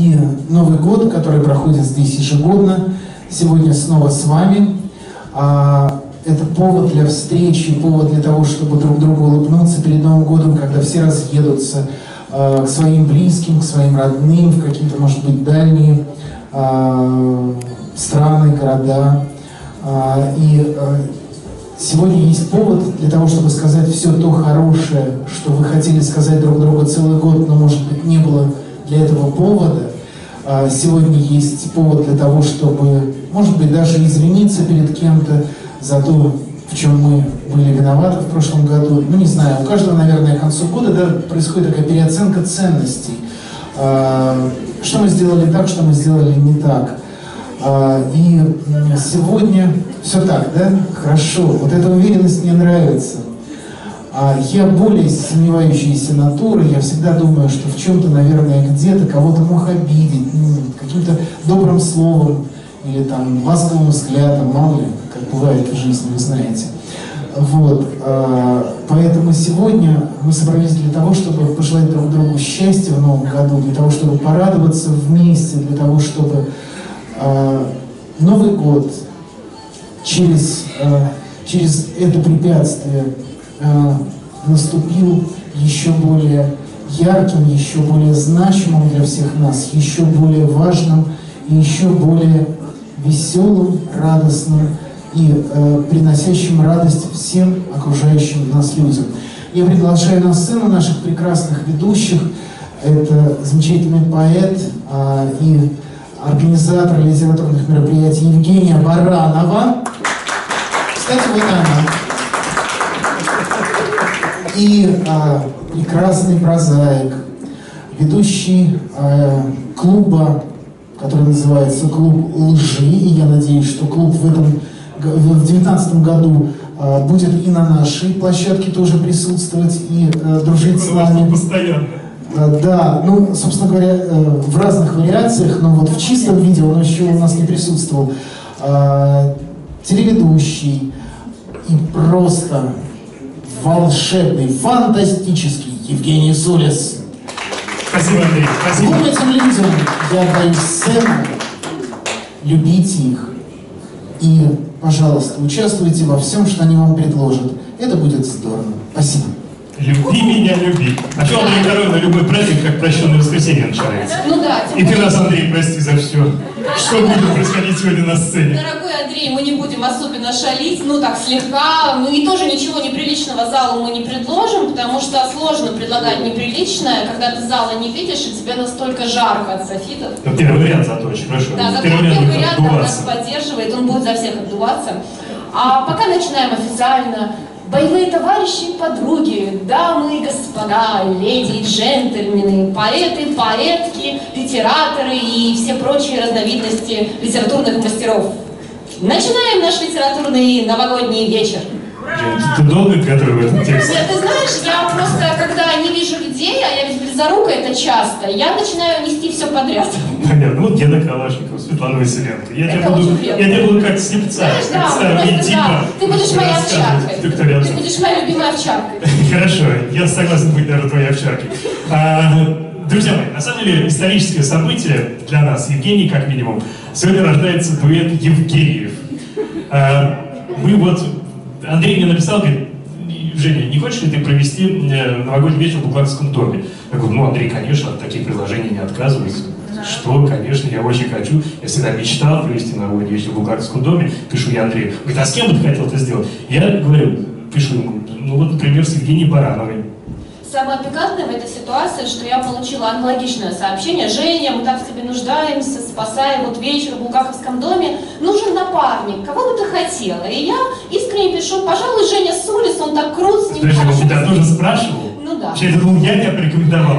И Новый год, который проходит здесь ежегодно, сегодня снова с вами. Это повод для встречи, повод для того, чтобы друг другу улыбнуться перед Новым годом, когда все разъедутся к своим близким, к своим родным, в какие-то, может быть, дальние страны, города. И сегодня есть повод для того, чтобы сказать все то хорошее, что вы хотели сказать друг другу целый год, но, может быть, не было для этого повода. Сегодня есть повод для того, чтобы, может быть, даже извиниться перед кем-то за то, в чем мы были виноваты в прошлом году. Ну, не знаю, у каждого, наверное, к концу года происходит такая переоценка ценностей. Что мы сделали так, что мы сделали не так. И сегодня все так, да? Хорошо. Вот эта уверенность мне нравится. Я более сомневающаяся натура, я всегда думаю, что в чем-то, наверное, где-то кого-то мог обидеть, каким-то добрым словом или там ласковым взглядом, мало ли, как бывает в жизни, вы знаете. Вот. Поэтому сегодня мы собрались для того, чтобы пожелать друг другу счастья в новом году, для того, чтобы порадоваться вместе, для того, чтобы Новый год через это препятствие наступил еще более ярким, еще более значимым для всех нас, еще более важным и еще более веселым, радостным и приносящим радость всем окружающим нас людям. Я приглашаю на сцену наших прекрасных ведущих. Это замечательный поэт и организатор литературных мероприятий Евгения Баранова. Кстати, вот она. И прекрасный прозаик, ведущий клуба, который называется «Клуб лжи», и я надеюсь, что клуб в 2019 году будет и на нашей площадке тоже присутствовать и дружить с нами. Постоянно. Да, ну, собственно говоря, в разных вариациях, но вот в чистом виде он еще у нас не присутствовал. Телеведущий и просто волшебный, фантастический Евгений Сулис. Спасибо, Андрей. Спасибо. Этим людям я отдаю сцену, любите их и, пожалуйста, участвуйте во всем, что они вам предложат. Это будет здорово. Спасибо. Люби меня, люби. А что, Андрей Второй, на любой праздник, как прощенное воскресенье начинается? Ну да. И ты нас, Андрей, прости за все. Что будет происходить сегодня на сцене? Дорогой Андрей, мы не будем особенно шалить, ну так слегка, ну и тоже ничего неприличного залу мы не предложим, потому что сложно предлагать неприличное, когда ты зала не видишь, и тебе настолько жарко от софитов. Ну, первый вариант зато очень хорошо. Да, зато первый вариант нас поддерживает, он будет за всех отдуваться. А пока начинаем официально. Боевые товарищи и подруги, дамы и господа, леди и джентльмены, поэты, поэтки, литераторы и все прочие разновидности литературных мастеров. Начинаем наш литературный новогодний вечер. Ты долго готовил этот текст? Нет, ты знаешь, я просто, когда не вижу людей, а я ведь близорука это часто, я начинаю нести все подряд. Понятно. Вот Гена Калашников, Светлана Василенко. Я тебя буду как слепца. Ты будешь моей овчаркой. Ты будешь моей любимой овчаркой. Хорошо, я согласен быть даже твоей овчаркой. Друзья мои, на самом деле историческое событие для нас, Евгений как минимум, сегодня рождается дуэт Евгениев. Мы вот, Андрей мне написал, говорит: Женя, не хочешь ли ты провести новогодний вечер в Булгаковском доме? Я говорю: ну, Андрей, конечно, от таких предложений не отказывайся. Что, конечно, я очень хочу. Я всегда мечтал провести новогодний вечер в Булгаковском доме. Пишу я Андрею. Говорит: а с кем бы ты хотел это сделать? Я говорю, пишу ему, ну вот, например, с Евгенией Барановой. Самое пикантное в этой ситуации, что я получила аналогичное сообщение: Женя, мы так в тебе нуждаемся, спасай, вот вечер в Булгаковском доме, нужен напарник, кого бы ты хотела? И я искренне пишу: пожалуй, Женя Сулис, он так крут, с ним хорошо. хорошо. Он тебя тоже спрашивал? Ну да. Я думал, я тебя порекомендовал.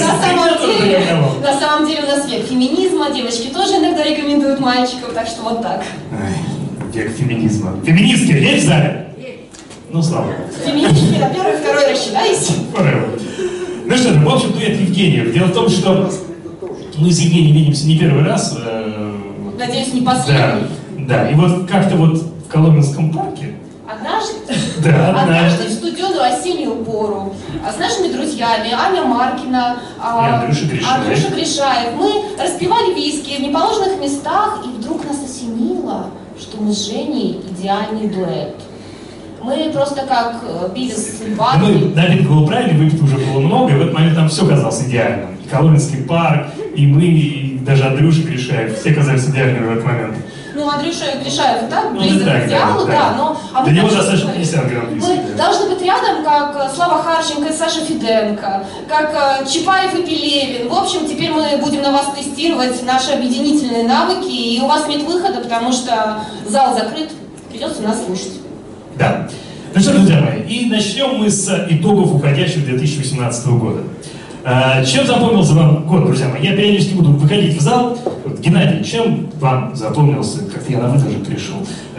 На самом деле у нас век феминизма, девочки тоже иногда рекомендуют мальчиков, так что вот так. Век феминизма. Феминистки есть в зале? Ну, слава богу. Феминистки на первый, второй рассчитайся. Ну что же, в общем, дуэт Евгениев. Дело в том, что мы с Евгением видимся не первый раз. Надеюсь, не последний. Да, и вот как-то вот в Коломенском парке однажды в студеную осеннюю пору с нашими друзьями Аня Маркина и Андрюша Гришаев мы распивали виски в неположенных местах, и вдруг нас осенило, что мы с Женей идеальный дуэт. Мы просто как пили с банкой. Ну, напиток был правильный, выпито уже было много, и в этот момент там все казалось идеальным. И Коломенский парк, и мы, и даже Андрюша Гришаев, все казались идеальными в этот момент. Ну, Андрюша Гришаев так близок к идеалу, да, но... Для него достаточно 50 грамм виски. Мы должны быть рядом, как Слава Харченко и Саша Фиденко, как Чапаев и Пелевин. В общем, теперь мы будем на вас тестировать наши объединительные навыки, и у вас нет выхода, потому что зал закрыт, придется нас слушать. Да. Ну что, друзья мои, и начнем мы с итогов уходящего 2018 года. Чем запомнился вам год, друзья мои? Я периодически буду выходить в зал. Вот, Геннадий, чем вам запомнился, как-то я на «вы» тоже пришел,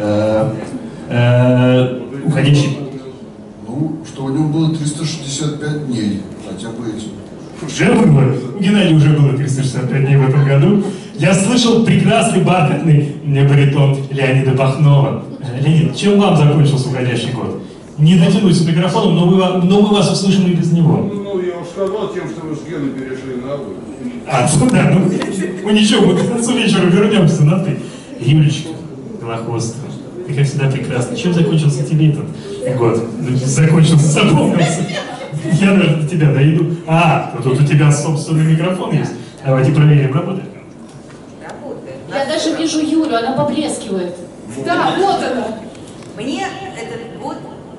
уходящий? Ну, что у него было 365 дней, хотя бы этим. Уже было? У Геннадия уже было 365 дней в этом году. Я слышал прекрасный бархатный баритон Леонида Бахнова. Леонид, чем вам закончился уходящий год? Не дотянуть с микрофоном, но мы вас услышим и без него. Ну, я уже сказал тем, что вы с Геной перешли на «вы». Да, ну ничего, мы к концу вечера вернемся на «ты». Юлечка Белохвостова, ты, как всегда, прекрасна. Чем закончился тебе этот год? Закончился, запомнился. Я, наверное, до тебя дойду. Тут у тебя собственный микрофон есть. Давайте проверим, работает? Работает. Я даже вижу Юлю, она поблескивает. Да, вот она. Мне этот год...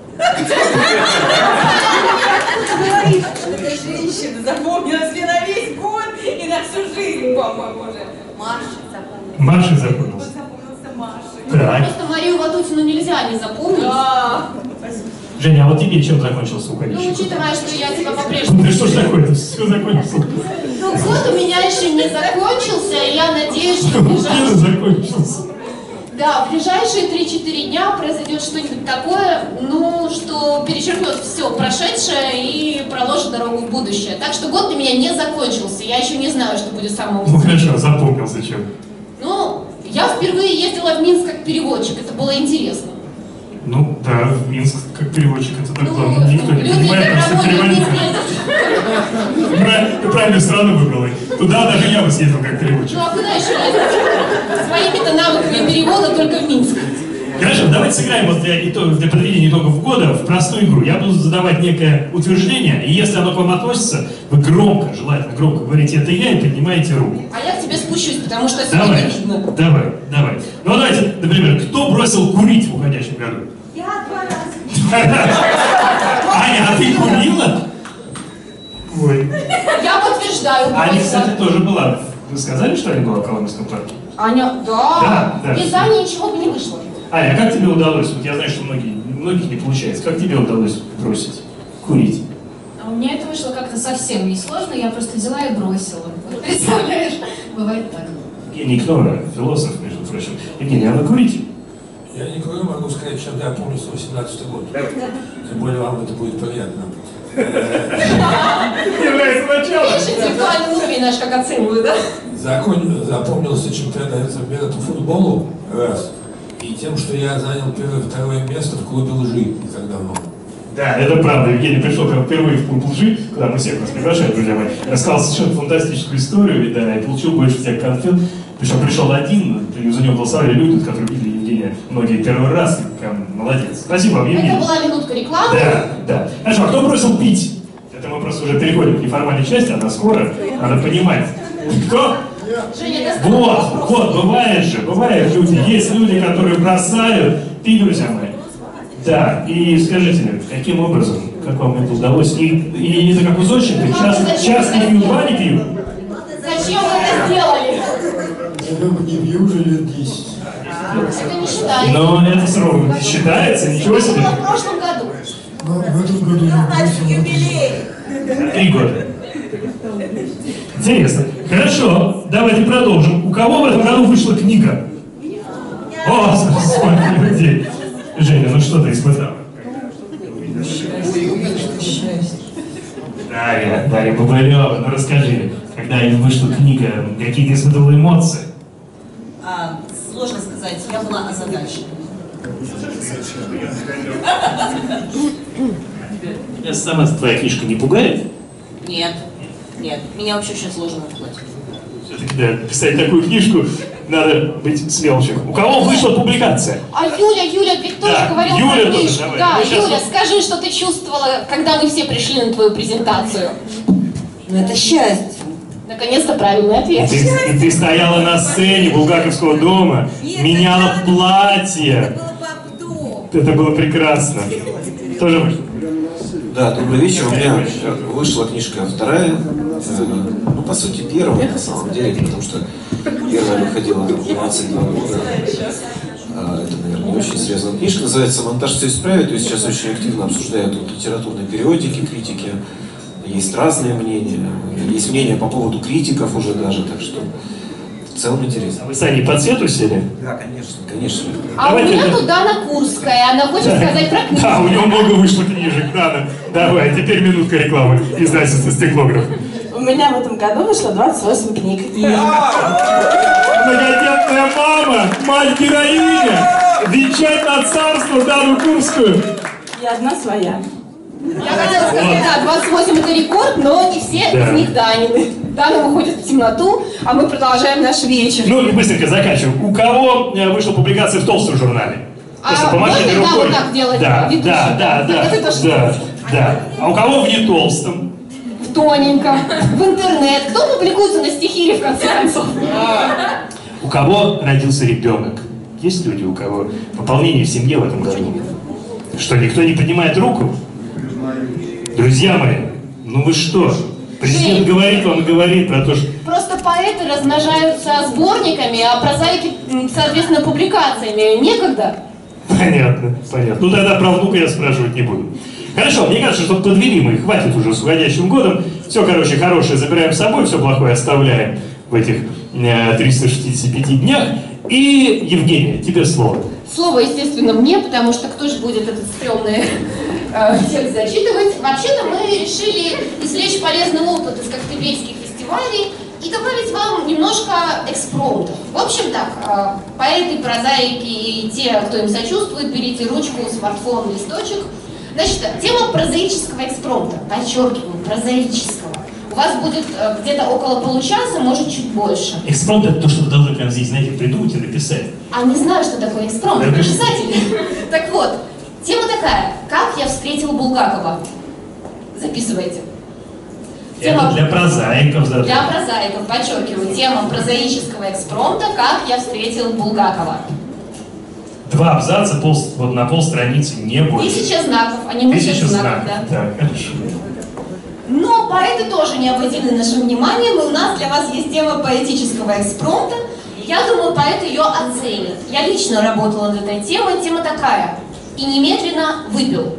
Говорит, что эта женщина запомнилась мне на весь год и на всю жизнь, по-моему, уже. Маша запомнилась. Маша запомнился. Запомнился Маша. Так. Просто Марию Ватутину нельзя не запомнить. Да. Женя, а вот тебе чем закончился уходящий Ну, год? учитывая, что я тебя по-прежнему... Да что ж такое-то? Все закончилось. Ну, год у меня еще не закончился, и я надеюсь, что в Уже ближайшие... закончился. Да, в ближайшие 3-4 дня произойдет что-нибудь такое, ну, что перечеркнет все прошедшее и проложит дорогу в будущее. Так что год для меня не закончился, я еще не знаю, что будет самого... Ну хорошо, запомнился чем. Ну, я впервые ездила в Минск как переводчик, это было интересно. Ну да, в Минск как переводчик, это так Ну, никто не люди понимает, просто добровольно в переводить. Минск ездят. Ты правильную страну выбрала. Туда даже я бы съездил как переводчик. Ну, а куда еще ездить? Своими-то навыками перевода только в Минск. Хорошо, давайте сыграем вот для подведения итогов года в простую игру. Я буду задавать некое утверждение, и если оно к вам относится, вы громко, желательно громко говорите «это я» и поднимаете руку. А я к тебе спущусь, потому что отсюда не видно. Давай. Ну давайте, например, кто бросил курить в уходящем году? Я 2 раза. Аня, а ты курила? Ой. Я подтверждаю. Аня, бросила. кстати, тоже была. Вы сказали, что Аня была в Коломенском парке? Аня, да. Да. Без Ани ничего бы не вышло. Аня, а как тебе удалось? Вот я знаю, что многих не получается. Как тебе удалось бросить курить? А у меня это вышло как-то совсем несложно, я просто взяла и бросила. Вот представляешь, бывает так. Евгений Кнора, философ, между прочим. Евгений, а вы курите? Я не курю, могу сказать, что я помню 18-й год. Тем более вам это будет приятно. Мне нравится начало. Видишь, интеллектуальный уровень наш как оценивают, да? Запомнился чемпионат мира по футболу, раз. И тем, что я занял первое место в клубе лжи не так давно. Да, это правда. Евгений пришел к нам впервые в клуб лжи, куда мы всех вас приглашаем, друзья мои. Рассказал совершенно фантастическую историю, и, да, и получил больше всех конфет. Причем пришел один, и за него голосовали люди, которые видели Евгения многие первый раз. И прям молодец. Спасибо вам, Евгений. Это была минутка рекламы. Да. Хорошо, а кто бросил пить? Это мы просто уже переходим к неформальной части, она скоро, надо понимать. Кто? Женя, это Вот, бывают люди, есть люди, которые бросают пить, друзья мои. Да, и скажите мне, каким образом, как вам это удалось? И не за как узочники, часто не пьют, два не пьют? Зачем вы это сделали? Я не пью уже лет 10. Это не считается. Но это срок не считается, ничего Это себе. было в прошлом году. Но в этом году я Значит, бросил. юбилей. 3 года. Интересно. Хорошо, давайте продолжим. У кого в этом году вышла книга? О, сколько людей. Женя, ну что ты испытала? Дарья Бабарева, ну расскажи, когда вышла книга, какие ты испытывала эмоции? Сложно сказать, я была озадачена. Меня сама твоя книжка не пугает? Нет, нет, меня вообще очень сложно напугать. Все-таки, да, писать такую книжку надо быть смелчиком. У кого вышла публикация? А Юля, ведь тоже Да, говорила Юля про тоже, книжку. давай. Да, Ну, сейчас Юля, вот- скажи, что ты чувствовала, когда мы все пришли на твою презентацию. Ну это счастье. Наконец-то правильный ответ. И ты стояла на сцене Булгаковского дома, меняла платье. Это было по вдоху. Это было прекрасно. Тоже вышло? Да, добрый вечер. У меня вышла книжка вторая, ну, по сути, первая, на самом деле, потому что первая выходила там, 22 года. Это, наверное, не очень серьезная книжка. Называется «Монтаж все исправит». То есть сейчас очень активно обсуждают вот литературные периодики, критики. Есть разные мнения. Есть мнения по поводу критиков уже даже, так что в целом интересно. А вы с Аней по цвету сели? Да, конечно, конечно. А Давайте у меня это- тут Дана Курская, она хочет сказать про книгу. Да, у него много вышло книжек, Дана. Давай, теперь минутка рекламы. Издательство «Стеклограф». У меня в этом году вышло 28 книг. И Многодетная мама, мать-героиня, венчать на царство Дану Курскую. одна своя. Я хотела сказать, да, 28 это рекорд, но не все Да. из них Данины. Дана уходит в темноту, а мы продолжаем наш вечер. Ну и быстренько заканчиваем. У кого вышла публикация в толстом журнале? Просто помахите можно, да, рукой. вот так делать? Да, Ведущий, да. Это тоже Да. А у кого в не толстом? в тоненько, в интернет. Кто публикуется на стихире, в конце концов? У кого родился ребенок? Есть люди, у кого пополнение в семье в этом году? Что, никто не поднимает руку? Друзья мои, ну вы что? Президент говорит вам и говорит про то, что... Просто поэты размножаются сборниками, а прозаики, соответственно, публикациями. Некогда. Понятно. Ну тогда про внука я спрашивать не буду. Хорошо, мне кажется, что подвели мы, хватит уже с уходящим годом. Все, короче, хорошее забираем с собой, все плохое оставляем в этих 365 днях. И, Евгения, тебе слово. Слово, естественно, мне, потому что кто же будет этот стрёмный текст зачитывать. Вообще-то мы решили извлечь полезный опыт из коктебельских фестивалей и добавить вам немножко экспромтов. В общем так, поэты, прозаики и те, кто им сочувствует, берите ручку, смартфон, листочек. Значит, тема прозаического экспромта, подчеркиваю, прозаического. У вас будет где-то около получаса, может чуть больше. Экспромт — это то, что вы должны прямо здесь, знаете, придумать и написать. А не знаю, что такое экспромт, это писатель. Так вот, тема такая, как я встретил Булгакова. Записывайте. Это для прозаиков. Для прозаиков, подчеркиваю, тема прозаического экспромта, как я встретил Булгакова. 2 абзаца вот на полстраницы, не больше. 1000 знаков, а не 1000 знаков, знаков, да. так, хорошо. Но поэты тоже не обойдены нашим вниманием, и у нас для вас есть тема поэтического экспромта. Я думаю, поэты ее оценят. Я лично работала над этой темой, тема такая. И немедленно выпил.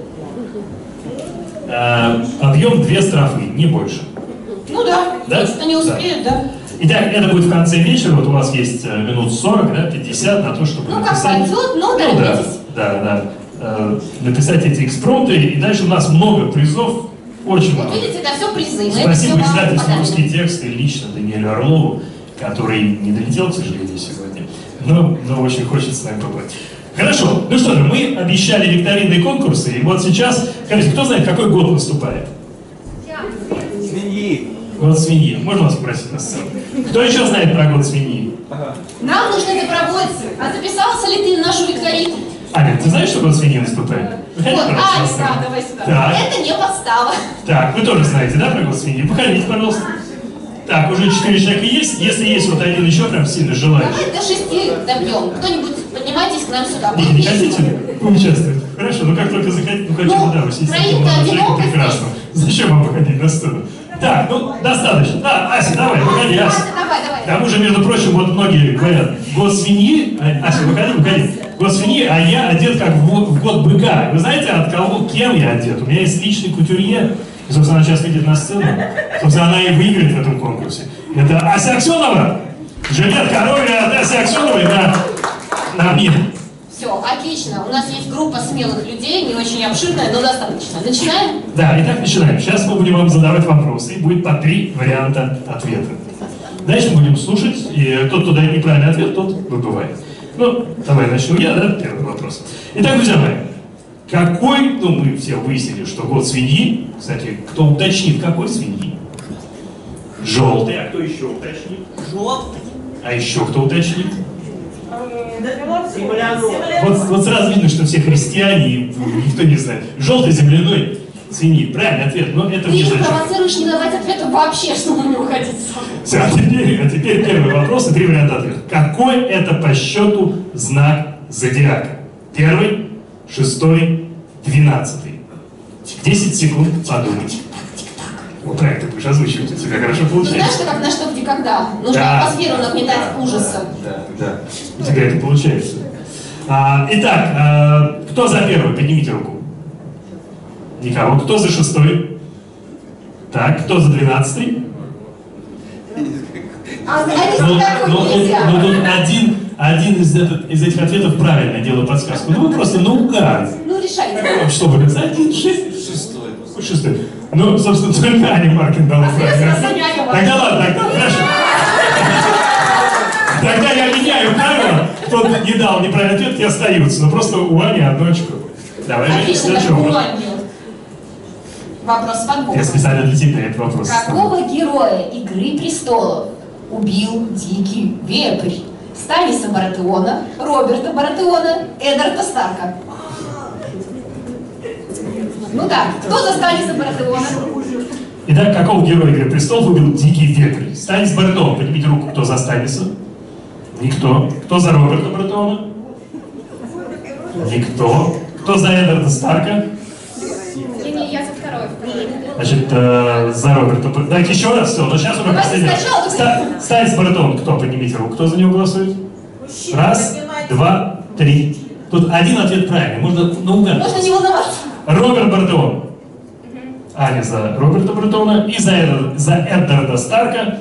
Объем 2 строфы, не больше. Ну да, Да? что не успеют, да. Итак, это будет в конце вечера, вот у вас есть минут 40, да, 50 на то, чтобы Ну как написать... пойдет, но Ну, торопитесь. да. Написать эти экспромты, и дальше у нас много призов, очень Вот много. видите, это все призы. Мы это Спасибо всё вам издательству подарим. «Русский текст» и лично Даниэлю Орлову, который не долетел, к сожалению, сегодня, но очень хочет с нами побыть. Хорошо, ну что же, мы обещали викторинные конкурсы, и вот сейчас, скажите, кто знает, какой год наступает? Свиньи. Год свиньи. Можно вас спросить на сцену? Кто еще знает про год свиньи? Нам нужны добровольцы. А записался ли ты в нашу викторину? Аня, ты знаешь, что год свиньи наступает? Выходи, Вот, пожалуйста, на сцену. да, давай сюда. Так. Это не подстава. Так, вы тоже знаете, да, про год свиньи? Походите, пожалуйста. Так, уже 4 человека есть. Если есть вот один еще прям сильно желающий. Давай до 6 добьем. Кто-нибудь поднимайтесь к нам сюда. Не хотите поучаствовать? Хорошо, ну как только захотите, ну хотите, да, вы сидите, троим-то молодой человек, одиноко прекрасно. Зачем вам выходить на сцену? Так, ну, достаточно. Да, Ася, давай, выходи, Ася. Давай. К тому же, между прочим, вот многие говорят, год свиньи, Ася, выходи, год свиньи, а я одет как в год быка. Вы знаете, от кого, кем я одет? У меня есть личный кутюрье, и, собственно, она сейчас выйдет на сцену, собственно, она и выиграет в этом конкурсе. Это Ася Аксенова, жилет коровья от Аси Аксеновой на мир. Все, отлично. У нас есть группа смелых людей, не очень обширная, но достаточно. Начинаем? Да, итак, начинаем. Сейчас мы будем вам задавать вопросы, и будет по 3 варианта ответа. Дальше мы будем слушать, и тот, кто дает неправильный ответ, тот выбывает. Ну, давай начну я, да, первый вопрос. Итак, друзья мои, какой, ну, мы все выяснили, что год свиньи, кстати, кто уточнит, какой свиньи? Желтый, а кто еще уточнит? Желтый. А еще кто уточнит? Вот сразу видно, что все христиане, и никто не знает. Желтый земляной свиньи. Правильный ответ, но это Ты не их значит. провоцируешь не давать ответа вообще, чтобы не уходить сам. Все, а теперь первый вопрос и 3 варианта ответа. Какой это по счету знак зодиака? 1, 6, 12. 10 секунд подумать. Вот так ты будешь озвучивать, у тебя хорошо Ну получается. знаешь, что как на что, где, когда? Нужно Да. атмосферу нагнетать ужасом. Да. У тебя это получается. Итак, кто за первый? Поднимите руку. Никого. Кто за 6? Так, кто за 12? А риск такой нельзя. Ну тут один из этих ответов правильно, я делаю подсказку. Ну вы просто наугад. Ну решайте. Что вы, за 1, 6? 6. Ну, собственно, только Аня Маркин дала правильно. Тогда ладно, тогда хорошо. Тогда я меняю правила. Кто не дал неправильный ответ, те остаются. Но просто у Ани одно очко. Давай, Отлично, так вопрос с подвохом. я специально для тебя этот вопрос. Какого героя «Игры престолов» убил дикий вепрь? Станиса Баратеона, Роберта Баратеона, Эддарда Старка. Ну да, кто за Станиса Баратеона? Итак, какого героя «Игры престолов» убил дикий вепрь? Станис Баратеон. Поднимите руку, кто за Станиса? Никто. Кто за Роберта Баратеона? Никто. Кто за Эддарда Старка? Я за второй. Значит, за Роберта. Давайте еще раз, все, но сейчас уже Давайте последний. сначала, Станис Баратеон, кто? Поднимите руку, кто за него голосует? Раз, 2, 3. Тут один ответ правильный, можно наугад. Можно не волноваться. Роберт Баратеон. Аня за Роберта Баратеона и за Эддарда Старка.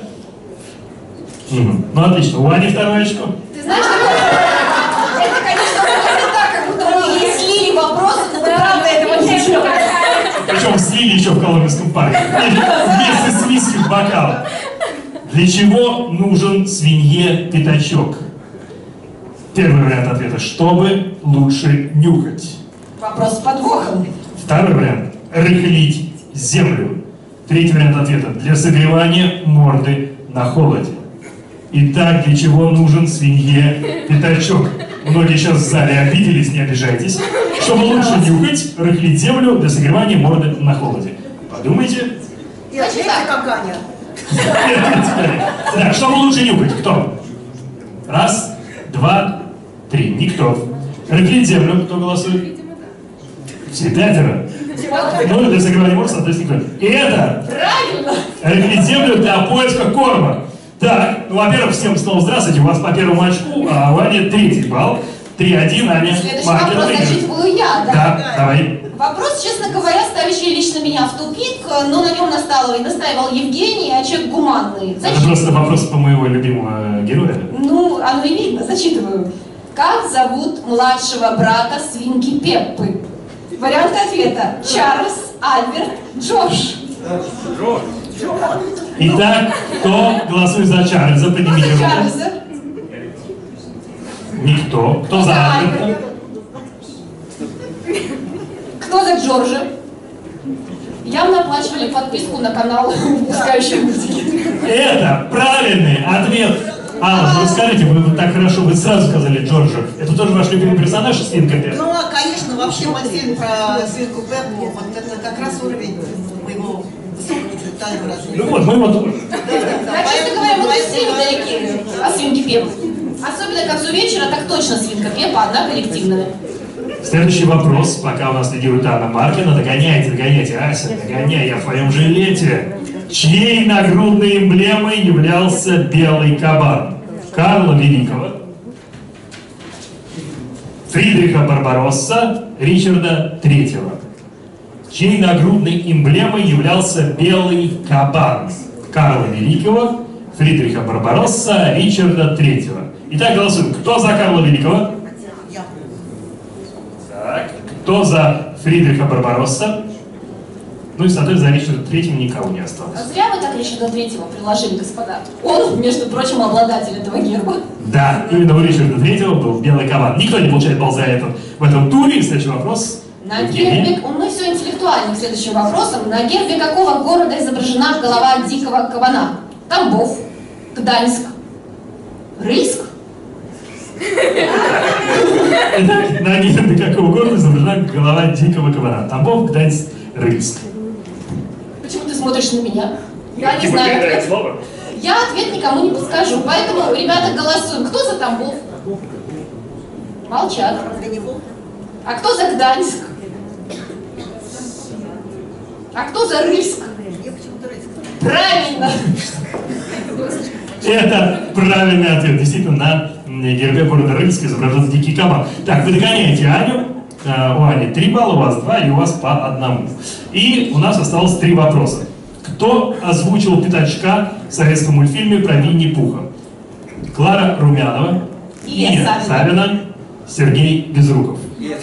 Ну отлично, у Ани второе очко. Ты знаешь, что это, конечно, выглядит так, как будто мы ей слили вопрос, но правда этого не делала. Причем слили еще в Коломенском парке. Вместе с виски в бокал. Для чего нужен свинье пятачок? Первый вариант ответа. Чтобы лучше нюхать. Вопрос с подвохом. Второй вариант. Рыхлить землю. Третий вариант ответа. Для согревания морды на холоде. Итак, для чего нужен свинье пятачок? Многие сейчас в зале обиделись, не обижайтесь. Чтобы лучше нюхать, рыхлить землю для согревания морды на холоде. Подумайте. И ответьте, как Аня. Так, чтобы лучше нюхать, кто? Раз, 2, 3. Никто. Рыхлить землю, кто голосует? Все 5. Ну, для согревания морда, соответственно, никто. И это Правильно. рыхлить землю для поиска корма. Так, ну, во-первых, всем снова здравствуйте. У вас по первому очку, а у Ани 3 балл. 3-1, Аня. Следующий Маркин вопрос выигрывает. зачитываю я, да? Да, давай. Вопрос, честно говоря, ставящий лично меня в тупик, но на нем настаивал Евгений, а человек гуманный. Это просто вопрос по моего любимого героя. Ну, оно и видно, зачитываю. Как зовут младшего брата свинки Пеппы? Варианты ответа. Чарльз, Альберт, Джордж. Итак, кто голосует за Чарльза? Кто Поднимите за руку. Чарльза? Никто. Кто за Альберта? Кто за Джорджа? Явно оплачивали подписку на канал «Выпускающие мультики». Это правильный ответ. Алла, вы скажите, вы так хорошо, вы сразу сказали Джорджа. Это тоже ваш любимый персонаж, свинка Пеппа? Ну, конечно, вообще мультфильм про свинку Пеппу, вот это как раз уровень моего высокого интеллектуального развития. Ну вот, мы вот... Да, честно говоря, мы действительно далеки от свинки Пеппы. Особенно к концу вечера, так точно свинка Пеппа, одна коллективная. Следующий вопрос, пока у нас лидирует Анна Маркина. Догоняйте, Ася, догоняй, я в твоем жилете. Чьей нагрудной эмблемой являлся белый кабан? Карла Великого, Фридриха Барбаросса, Ричарда III. Чьей нагрудной эмблемой являлся белый кабан? Карла Великого, Фридриха Барбаросса, Ричарда III. Итак, голосуем. Кто за Карла Великого? Так. Кто за Фридриха Барбаросса? Ну и, соответственно, за Ричарда Третьего никого не осталось. А зря вы так Ричарда Третьего приложили, господа. Он, между прочим, обладатель этого герба. Да, именно у Ричарда Третьего был белый кабан. Никто не получает балл за это в этом туре. Следующий вопрос. На гербе, мы все интеллектуальны к следующим вопросам. На гербе какого города изображена голова дикого кабана? Тамбов, Гданьск, Рыльск? На гербе какого города изображена голова дикого кабана? Тамбов, Гданьск, Рыльск. Почему ты смотришь на меня? Я не знаю ответ. Я ответ никому не подскажу, поэтому, ребята, голосуем. Кто за Тамбов? Молчат. А кто за Гданьск? А кто за Рыльск? Правильно! Это правильный ответ. Действительно, на гербе города Рыльска изображен дикий кабан. Так, вы догоняете Аню. У Ани 3 балла, у вас 2, и у вас по 1. И у нас осталось 3 вопроса. Кто озвучил Пятачка в советском мультфильме про Винни-Пуха? Клара Румянова, Ия Савина, Сергей Безруков.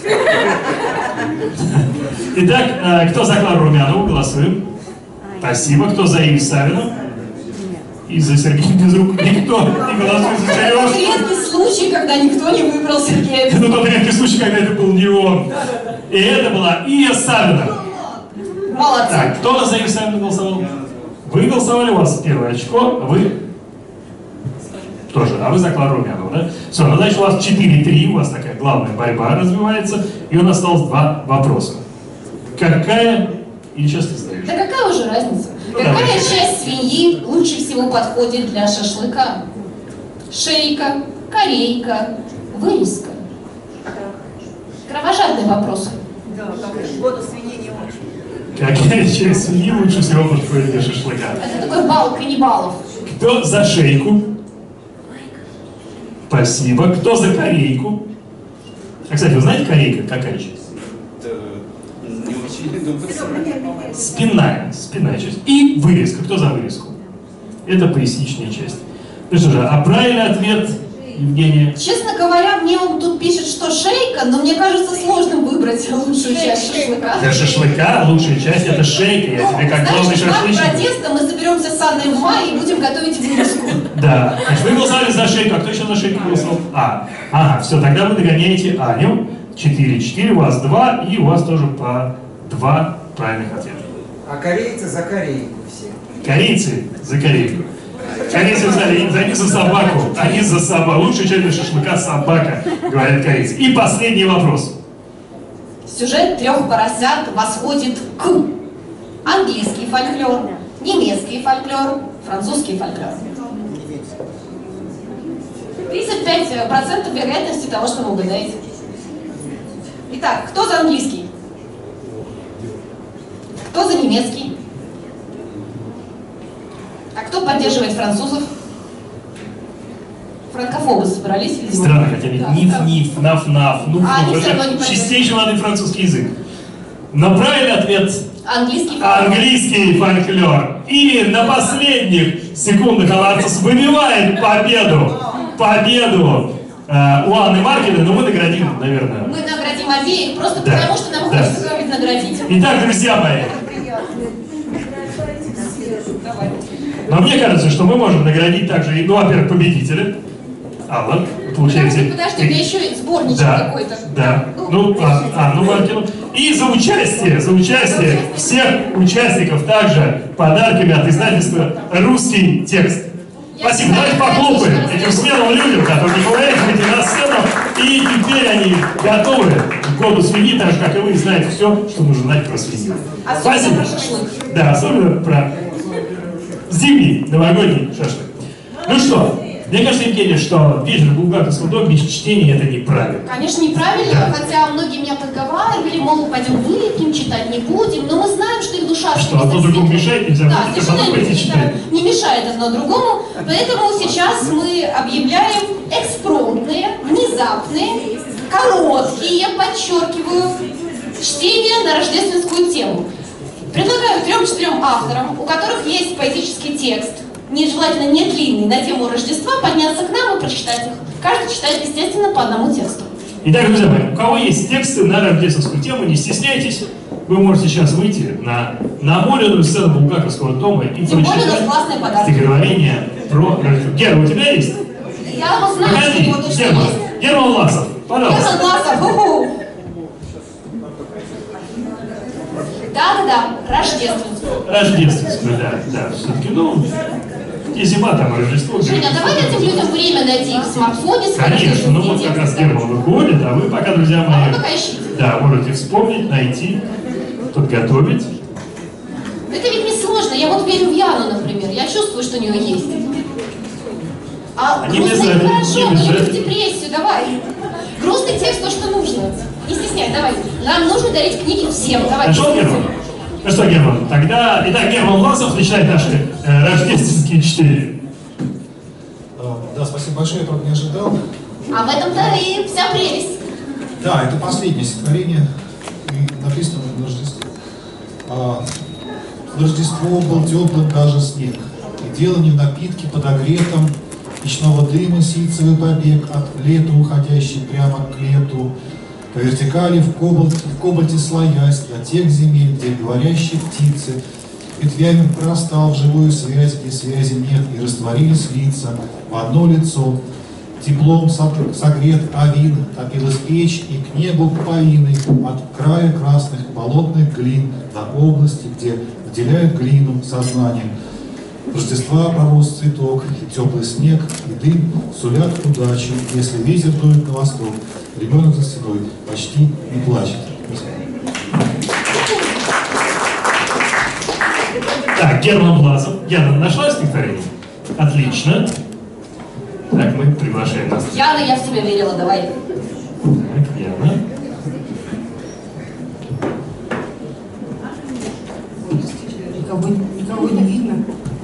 Итак, кто за Клару Румянову? Голосуем. Спасибо. Кто за Ию Савину? И за Сергея Безрукова. Никто не голосует за Сережу. Это редкий случай, когда никто не выбрал Сергея. Это тот редкий случай, когда это был не он. И это была Ия Савина. Молодцы. Так, кто за Ию Савину голосовал? Вы голосовали, у вас первое очко, вы тоже, а вы за Клару Румянову, да? Все, ну значит у вас 4-3, у вас такая главная борьба развивается, и у нас осталось 2 вопроса. Какая... Или сейчас ты знаешь? Да какая уже разница? Ну, какая давай. часть свиньи лучше всего подходит для шашлыка? Шейка, корейка, вырезка? Кровожадный вопрос. Да, как воду свиньи не очень. Какая часть свиньи лучше всего подходит для шашлыка? Это такой бал каннибалов. Кто за шейку? Спасибо. Кто за корейку? А, кстати, вы знаете, корейка какая часть? Не очень думаю. Спинная часть. И вырезка. Кто за вырезку? Это поясничная часть. Ну что же, а правильный ответ, Евгения? Честно говоря, мне он тут пишет, что шейка, но мне кажется сложным выбрать лучшую часть шашлыка. Для шашлыка лучшая часть это шейка. Я тебе как главный Знаешь, в знак шашлычник. протеста мы соберемся с Анной в мае и будем готовить вырезку. Да. Значит, вы голосовали за шейку. А кто еще за шейку голосовал? Ага, все, тогда вы догоняете Аню. 4-4, у вас 2, и у вас тоже по 2 правильных ответа. А корейцы за корейку все. Корейцы за корейку. Корейцы за них за собаку, они за собаку. Лучшая часть для шашлыка собака, говорят корейцы. И последний вопрос. Сюжет 3 поросят восходит к английский фольклор, немецкий фольклор, французский фольклор. 35% вероятности того, что вы угадаете. Итак, кто за английский? Кто за немецкий? А кто поддерживает французов? Франкофобы собрались, видимо. Странно, хотя ведь ниф-ниф, наф-наф, они все равно не это частично надо французский язык. Но правильный ответ английский фольклор. Английский фольклор. И на последних секундах Аларцис выбивает победу у Анны Маркиной, но мы наградим, наверное. Мы наградим обеих, просто Да. потому что нам хочется кого-нибудь наградить. Итак, друзья мои, Давай. но мне кажется, что мы можем наградить также, ну, во-первых, победителя. Алла, вы получаете... Подожди, у меня еще и сборничек какой-то. Да, ну, Анну Маркину. И за участие всех участников также подарками от издательства «Русский текст». Спасибо. Давайте похлопаем этим смелым людям, которые не боялись выйти на сцену. И теперь они готовы к году свиньи, так же, как и вы, знаете все, что нужно знать про свинью. Особенно про шашлык. Да, особенно про зимний новогодний шашлык. Ну что, мне кажется, Евгений, что вечер в Булгаковском доме без чтения это неправильно. Конечно, неправильно, хотя многие меня подговаривали, мол, пойдем выпьем, читать не будем, но мы знаем, что их душа... Что, одно другому мешает, нельзя да, потом пойти читать. Не мешает одно другому, поэтому сейчас мы объявляем экспромтные, внезапные, короткие, подчеркиваю, чтения на рождественскую тему. Предлагаю 3-4 авторам, у которых есть поэтический текст, желательно не длинный, на тему Рождества, подняться к нам и прочитать их. Каждый читает, естественно, по одному тексту. Итак, друзья мои, у кого есть тексты на рождественскую тему, не стесняйтесь, вы можете сейчас выйти на намоленную сцену Булгаковского дома и Тем более у нас прочитать классные подарки. стихотворение про Рождество. Гера, у тебя есть? Я его знаю, что у Погоди, него точно Герман, есть. Герман Ласов, пожалуйста. Герман Ласов, уху. Да-да-да, рождественскую. Рождественскую, да, все-таки, ну, и зима там, и Рождество. Женя, а давай дадим людям время найти в смартфоне свои Конечно, ну вот как раз Герман выходит, а вы пока, друзья мои, вы пока ищите. да, можете вспомнить, найти, подготовить. Это ведь не сложно. Я вот верю в Яну, например. Я чувствую, что у нее есть. А Не грустный обязательно, хорошо, не но не в обязательно. депрессию, давай. Грустный текст то, что нужно. Не стесняй, давай. Нам нужно дарить книги всем. Давай. Нашел Герман? Ну что, Герман, тогда, итак, Герман Ласов начинает наши рождественские чтения. Да, спасибо большое, я правда не ожидал. А в этом-то и вся прелесть. Да, это последнее стихотворение, и написано на Рождество. Рождество был теплым даже снег, и дело не в напитке подогретом, ночного дыма ситцевый побег от лета, уходящий прямо к лету, по вертикали в кобальте слоясь для тех земель, где говорящие птицы ветвями прорастал в живую связь, где связи нет, и растворились лица в одно лицо. Теплом согрет авин, топилась печь, и к небу пуповины от края красных болотных глин до области, где выделяют глину сознанием. Рождества пророс цветок, и теплый снег, и дым сулят удачу, если ветер дует на восток. Ребенок за стеной почти не плачет. Так, Герман Ласов. Яна, нашла стихотворение? Отлично. Так, мы приглашаем нас. Яна, я в тебя верила, давай. Так, Яна. Никого не видно.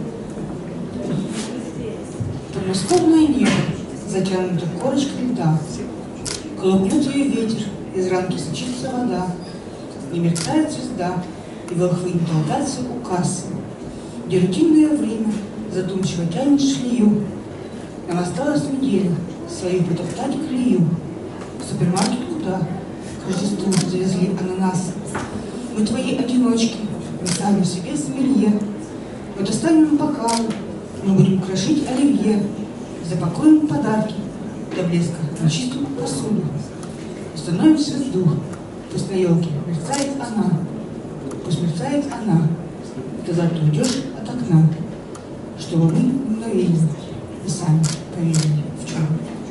Подмосковное небо, затянуто корочкой льда. Колыхнет ее ветер, из ранки сочится вода. Не мерцает звезда, и волхвы не толкаются у кассы, где рутинное время задумчиво тянет шлею. Нам осталась неделя свою потоптать колею. В супермаркет куда? К Рождеству завезли ананасы. Мы твои одиночки, мы сами себе сомелье. Мы достанем бокалы, мы будем крошить оливье. Запакуем подарки для блеска на чистую посуду. Установим звезду, пусть на елке мерцает она. Пусть мерцает она, тогда ты уйдешь от окна, чтобы мы мгновенно и сами поверили в чем.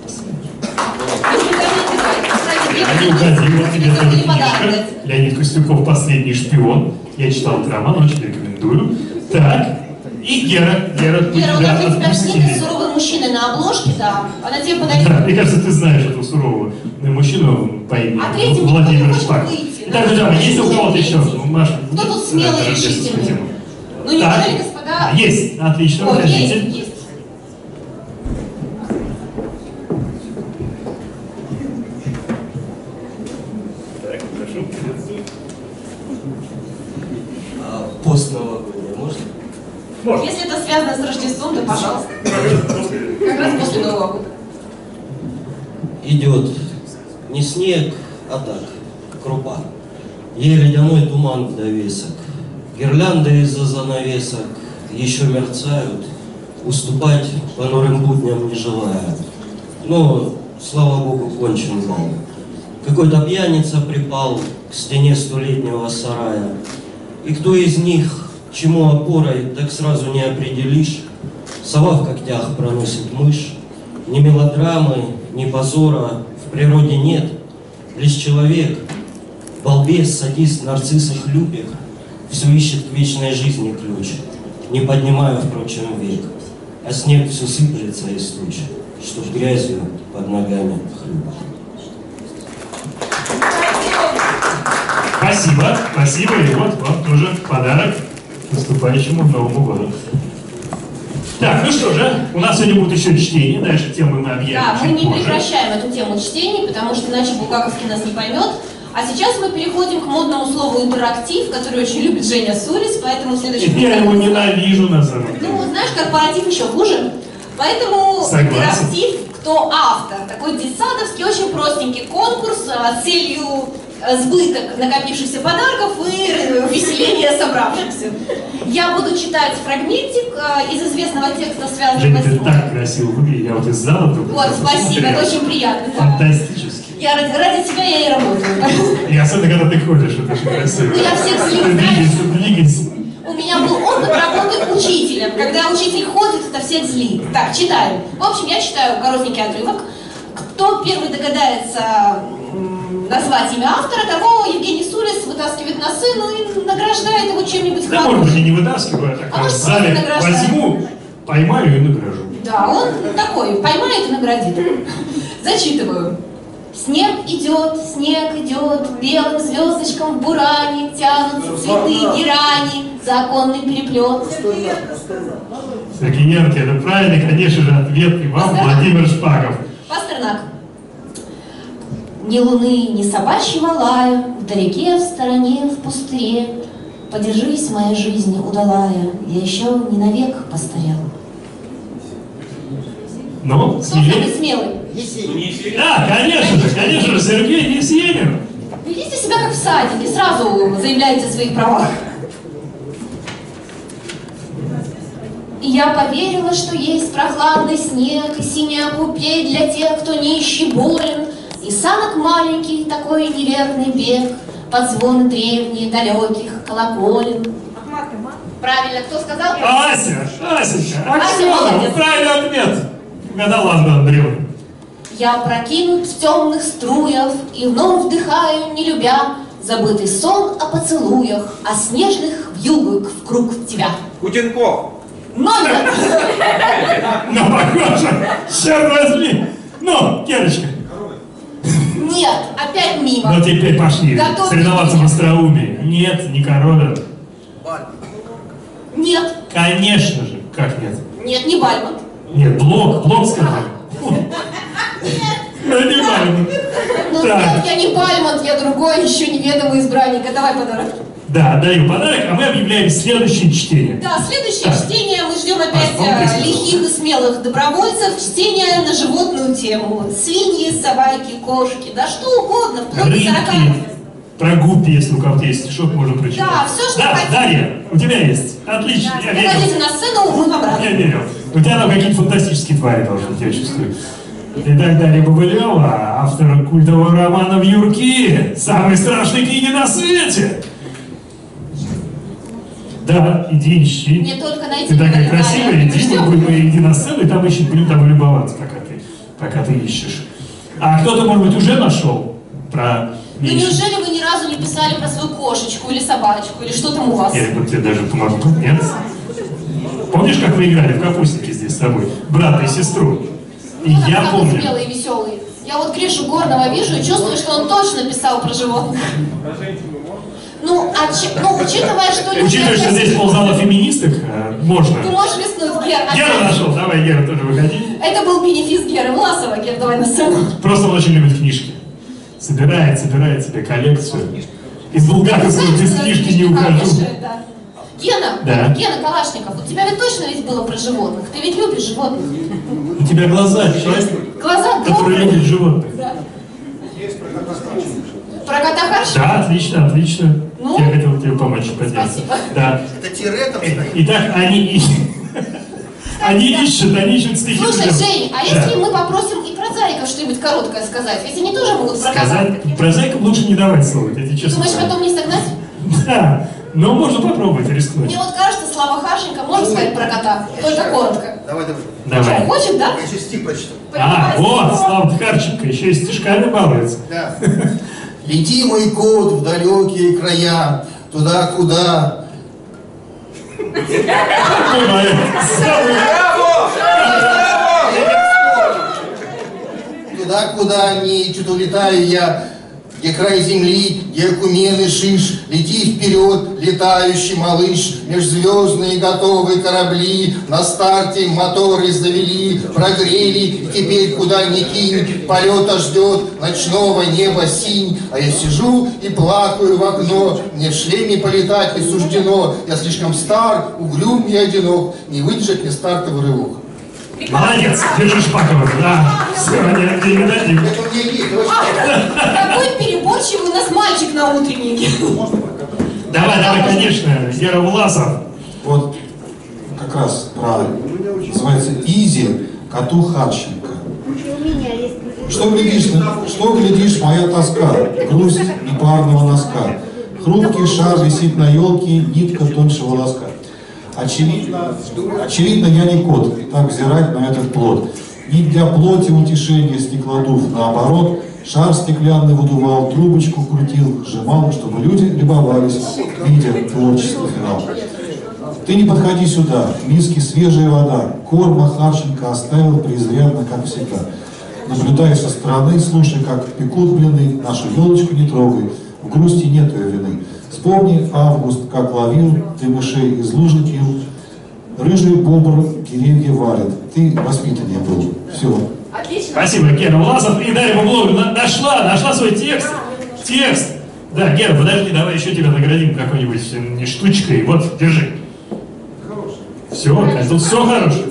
Не угодил, вот тебе тоже книжка. Леонид Костюков «Последний шпион». Я читал этот роман, очень рекомендую. Так, и Гера. Гера, Гера, у тебя снег суровый мужчина на обложке, да. Она тебе подарила. Да, мне кажется, ты знаешь этого сурового мужчину по имени А третьим Владимир никто не Шпак. может выйти. Так, друзья мои, есть у кого-то еще? Маша, Кто тут смелый и решительный? Ну, так, неужели, господа... есть, отлично, О, выходите. есть. Так, прошу, приветствую. Постновогоднее можно? Можно. Если это связано с Рождеством, то пожалуйста. Как раз после Нового года. Идет не снег, а так, крупа. Ей ледяной туман в довесок. Гирлянды из-за занавесок еще мерцают, уступать понурым будням не желая. Но, слава богу, кончен бал. Какой-то пьяница припал к стене столетнего сарая. И кто из них чему опорой, так сразу не определишь. Сова в когтях проносит мышь. Ни мелодрамы, ни позора в природе нет. Лишь человек, балбес, садист, нарцисс и хлюпик, все ищет к вечной жизни ключ, не поднимая, впрочем, век. А снег все сыплется из туч, чтоб грязью под ногами хлюпать. Спасибо, спасибо. И вот вам тоже подарок к наступающему Новому году. Так, ну что же, у нас сегодня будут еще чтения, дальше темы мы объявим Да, мы чуть не позже. прекращаем эту тему чтений, потому что иначе Булгаковский нас не поймет. А сейчас мы переходим к модному слову «интерактив», который очень любит Женя Сурис, поэтому в следующем... Я его ненавижу на самом деле. Ну, знаешь, корпоратив еще хуже. Поэтому Согласен. интерактив, кто автор. Такой детсадовский, очень простенький конкурс с целью сбыток накопившихся подарков и веселение собравшихся. Я буду читать фрагментик из известного текста, связанного Женя, с... ты так красиво выглядишь, я вот из зала только... Вот, спасибо, это очень приятно. Фантастически. Я ради тебя я и работаю. И особенно, когда ты ходишь, это очень красиво. Ну, я всех злю, Двигайся. У меня был опыт работы учителем. Когда учитель ходит, это всех злит. Так, читаем. В общем, я читаю коротенький отрывок. Кто первый догадается назвать имя автора, того Евгений Сулис вытаскивает на сцену и награждает его чем-нибудь Да, может быть, и не вытаскиваю, а так в зале возьму, поймаю и награжу. Да, он такой, поймает и наградит. Зачитываю. Снег идет, белым звездочкам в буране тянутся цветы герани, законный переплет. Сергей Яркий, это правильный, конечно же, ответ и вам, Владимир Шпаков. Пастернак. Ни луны, ни собачьего лая, вдалеке, в стороне, в пустыре. Подержись, моя жизнь удалая, я еще не навек постарел. Ну, смелый, смелый. Да, конечно же, Сергей Есенин. Ведите себя как в садике, сразу заявляете о своих правах. И я поверила, что есть прохладный снег и синяя купель для тех, кто нищий, болен, и санок маленький, такой неверный бег, под звоны древние, далеких колоколен. Правильно, кто сказал? Ася, Асенька, Ася, молодец. Правильный ответ. Угадала Анна Андреевна. Я прокинут в темных струях и вновь вдыхаю, не любя, забытый сон о поцелуях, о снежных вьюгах в круг тебя. Кутенков. Номер! Ну, похоже, черт возьми. Ну, Герочка. Нет, опять мимо. Ну, теперь пошли. Готовьте Соревноваться в меня. остроумии. Нет, не Коровин. Нет. Конечно же. Как нет? Нет, не Бальмонт. Нет, Блок сказал. Ну, не Бальмонт. Ну нет, я не Бальмонт, я другой, еще неведомый избранник. Давай подарок. Да, даю подарок, а мы объявляем следующее чтение. Да, следующее чтение мы ждем опять лихих и смелых добровольцев. Чтение на животную тему. Свиньи, собаки, кошки, да что угодно, вплоть до 40. Про гуппи, если у кого-то есть стишок, можно прочитать. Да, все, что хотите. Дарья, у тебя есть. Отлично, Да, я верю. приходите на сцену, мы вам рады. Я верю. У тебя там какие-то фантастические твари должны быть, я чувствую. Итак, Дарья Бабылева, автор культового романа «Вьюрки», самой страшной книги на свете. Да, иди ищи. Мне только найти. Ты такая красивая, иди на сцену, и там ищи, будем тобой любоваться, пока ты ищешь. А кто-то, может быть, уже нашел про... Ну неужели вы ни разу не писали про свою кошечку или собачку, или что там у вас? Я вот тебе даже помогу. Нет? Помнишь, как мы играли в капустники здесь с тобой? Брата и сестру. И Ну, я помню. Смелый и веселый. Я вот Гришу Горного вижу и чувствую, что он точно писал про животных. Ну, учитывая, что люди... Учитывая, что здесь ползала феминисток, можно. Ты можешь листнуть, Гер. Гера нашел, давай, Гера, тоже выходи. Это был бенефис Геры Власова. Гер, давай на сцену. Просто он очень любит книжки. Собирает себе коллекцию. Из Булгакова без книжки не ухожу. Да. Гена, Да. Гена Калашников, у тебя ведь точно ведь было про животных? Ты ведь любишь животных? У тебя глаза, человек, Глаза который добрые. любит животных. Да. Про кота Харченко? Да, отлично, отлично. Ну? Я хотел тебе помочь подняться. Да. Это тире там стоит. Итак, они ищут стихи. Слушай, Жень, а Да. если мы попросим и про зайков что-нибудь короткое сказать? Ведь они тоже могут проказать. Сказать, про зайков лучше не давать слова, я тебе честно Думаешь, говорю. потом не согнать? Да, но можно попробовать, рискнуть. Мне вот кажется, Слава Харченко может сказать про кота, только коротко. Давай. Давай. Хочет, да? Я еще стих прочитаю. Вот, Слава Харченко, еще и стишками балуется. Да. Лети, мой кот, в далекие края, туда, куда... Туда, куда не чуть улетаю я, где край земли, где кумены шиш, лети вперед, летающий малыш, межзвездные готовые корабли, на старте моторы завели, прогрели, теперь куда ни кинь, полета ждет ночного неба синь, а я сижу и плакаю в окно, мне в шлеме полетать не суждено, я слишком стар, угрюм и одинок, не выдержать мне стартовый рывок. Молодец, держи Шпакова. Да, все, не дадим. Какой переборчивый нас мальчик на утреннике. Давай, конечно, Гера Власов. Вот как раз про, называется, Изи коту Харченко. Что глядишь, моя тоска, грусть непарного носка. Хрупкий шар висит на елке, нитка тоньше волоска. Очевидно, я не кот, так взирать на этот плод. Ни для плоти утешения стеклодув, наоборот, шар стеклянный выдувал, трубочку крутил, сжимал, чтобы люди любовались, видя творчество финал. Ты не подходи сюда, в миске свежая вода, корма Харченко оставил преизрядно, как всегда. Наблюдай со стороны, слушай, как пекут блины, нашу елочку не трогай, в грусти нет ее вины. Вспомни август, как ловил, ты мышей из лужи пил, рыжий бобр деревья валит, ты воспитаннее был. Все. Отлично. Спасибо, Гера Власов. И Дарья Бублова нашла свой текст. Текст. Да, Гера, подожди, давай еще тебя наградим какой-нибудь штучкой. Вот, держи. Все, тут все хорошее.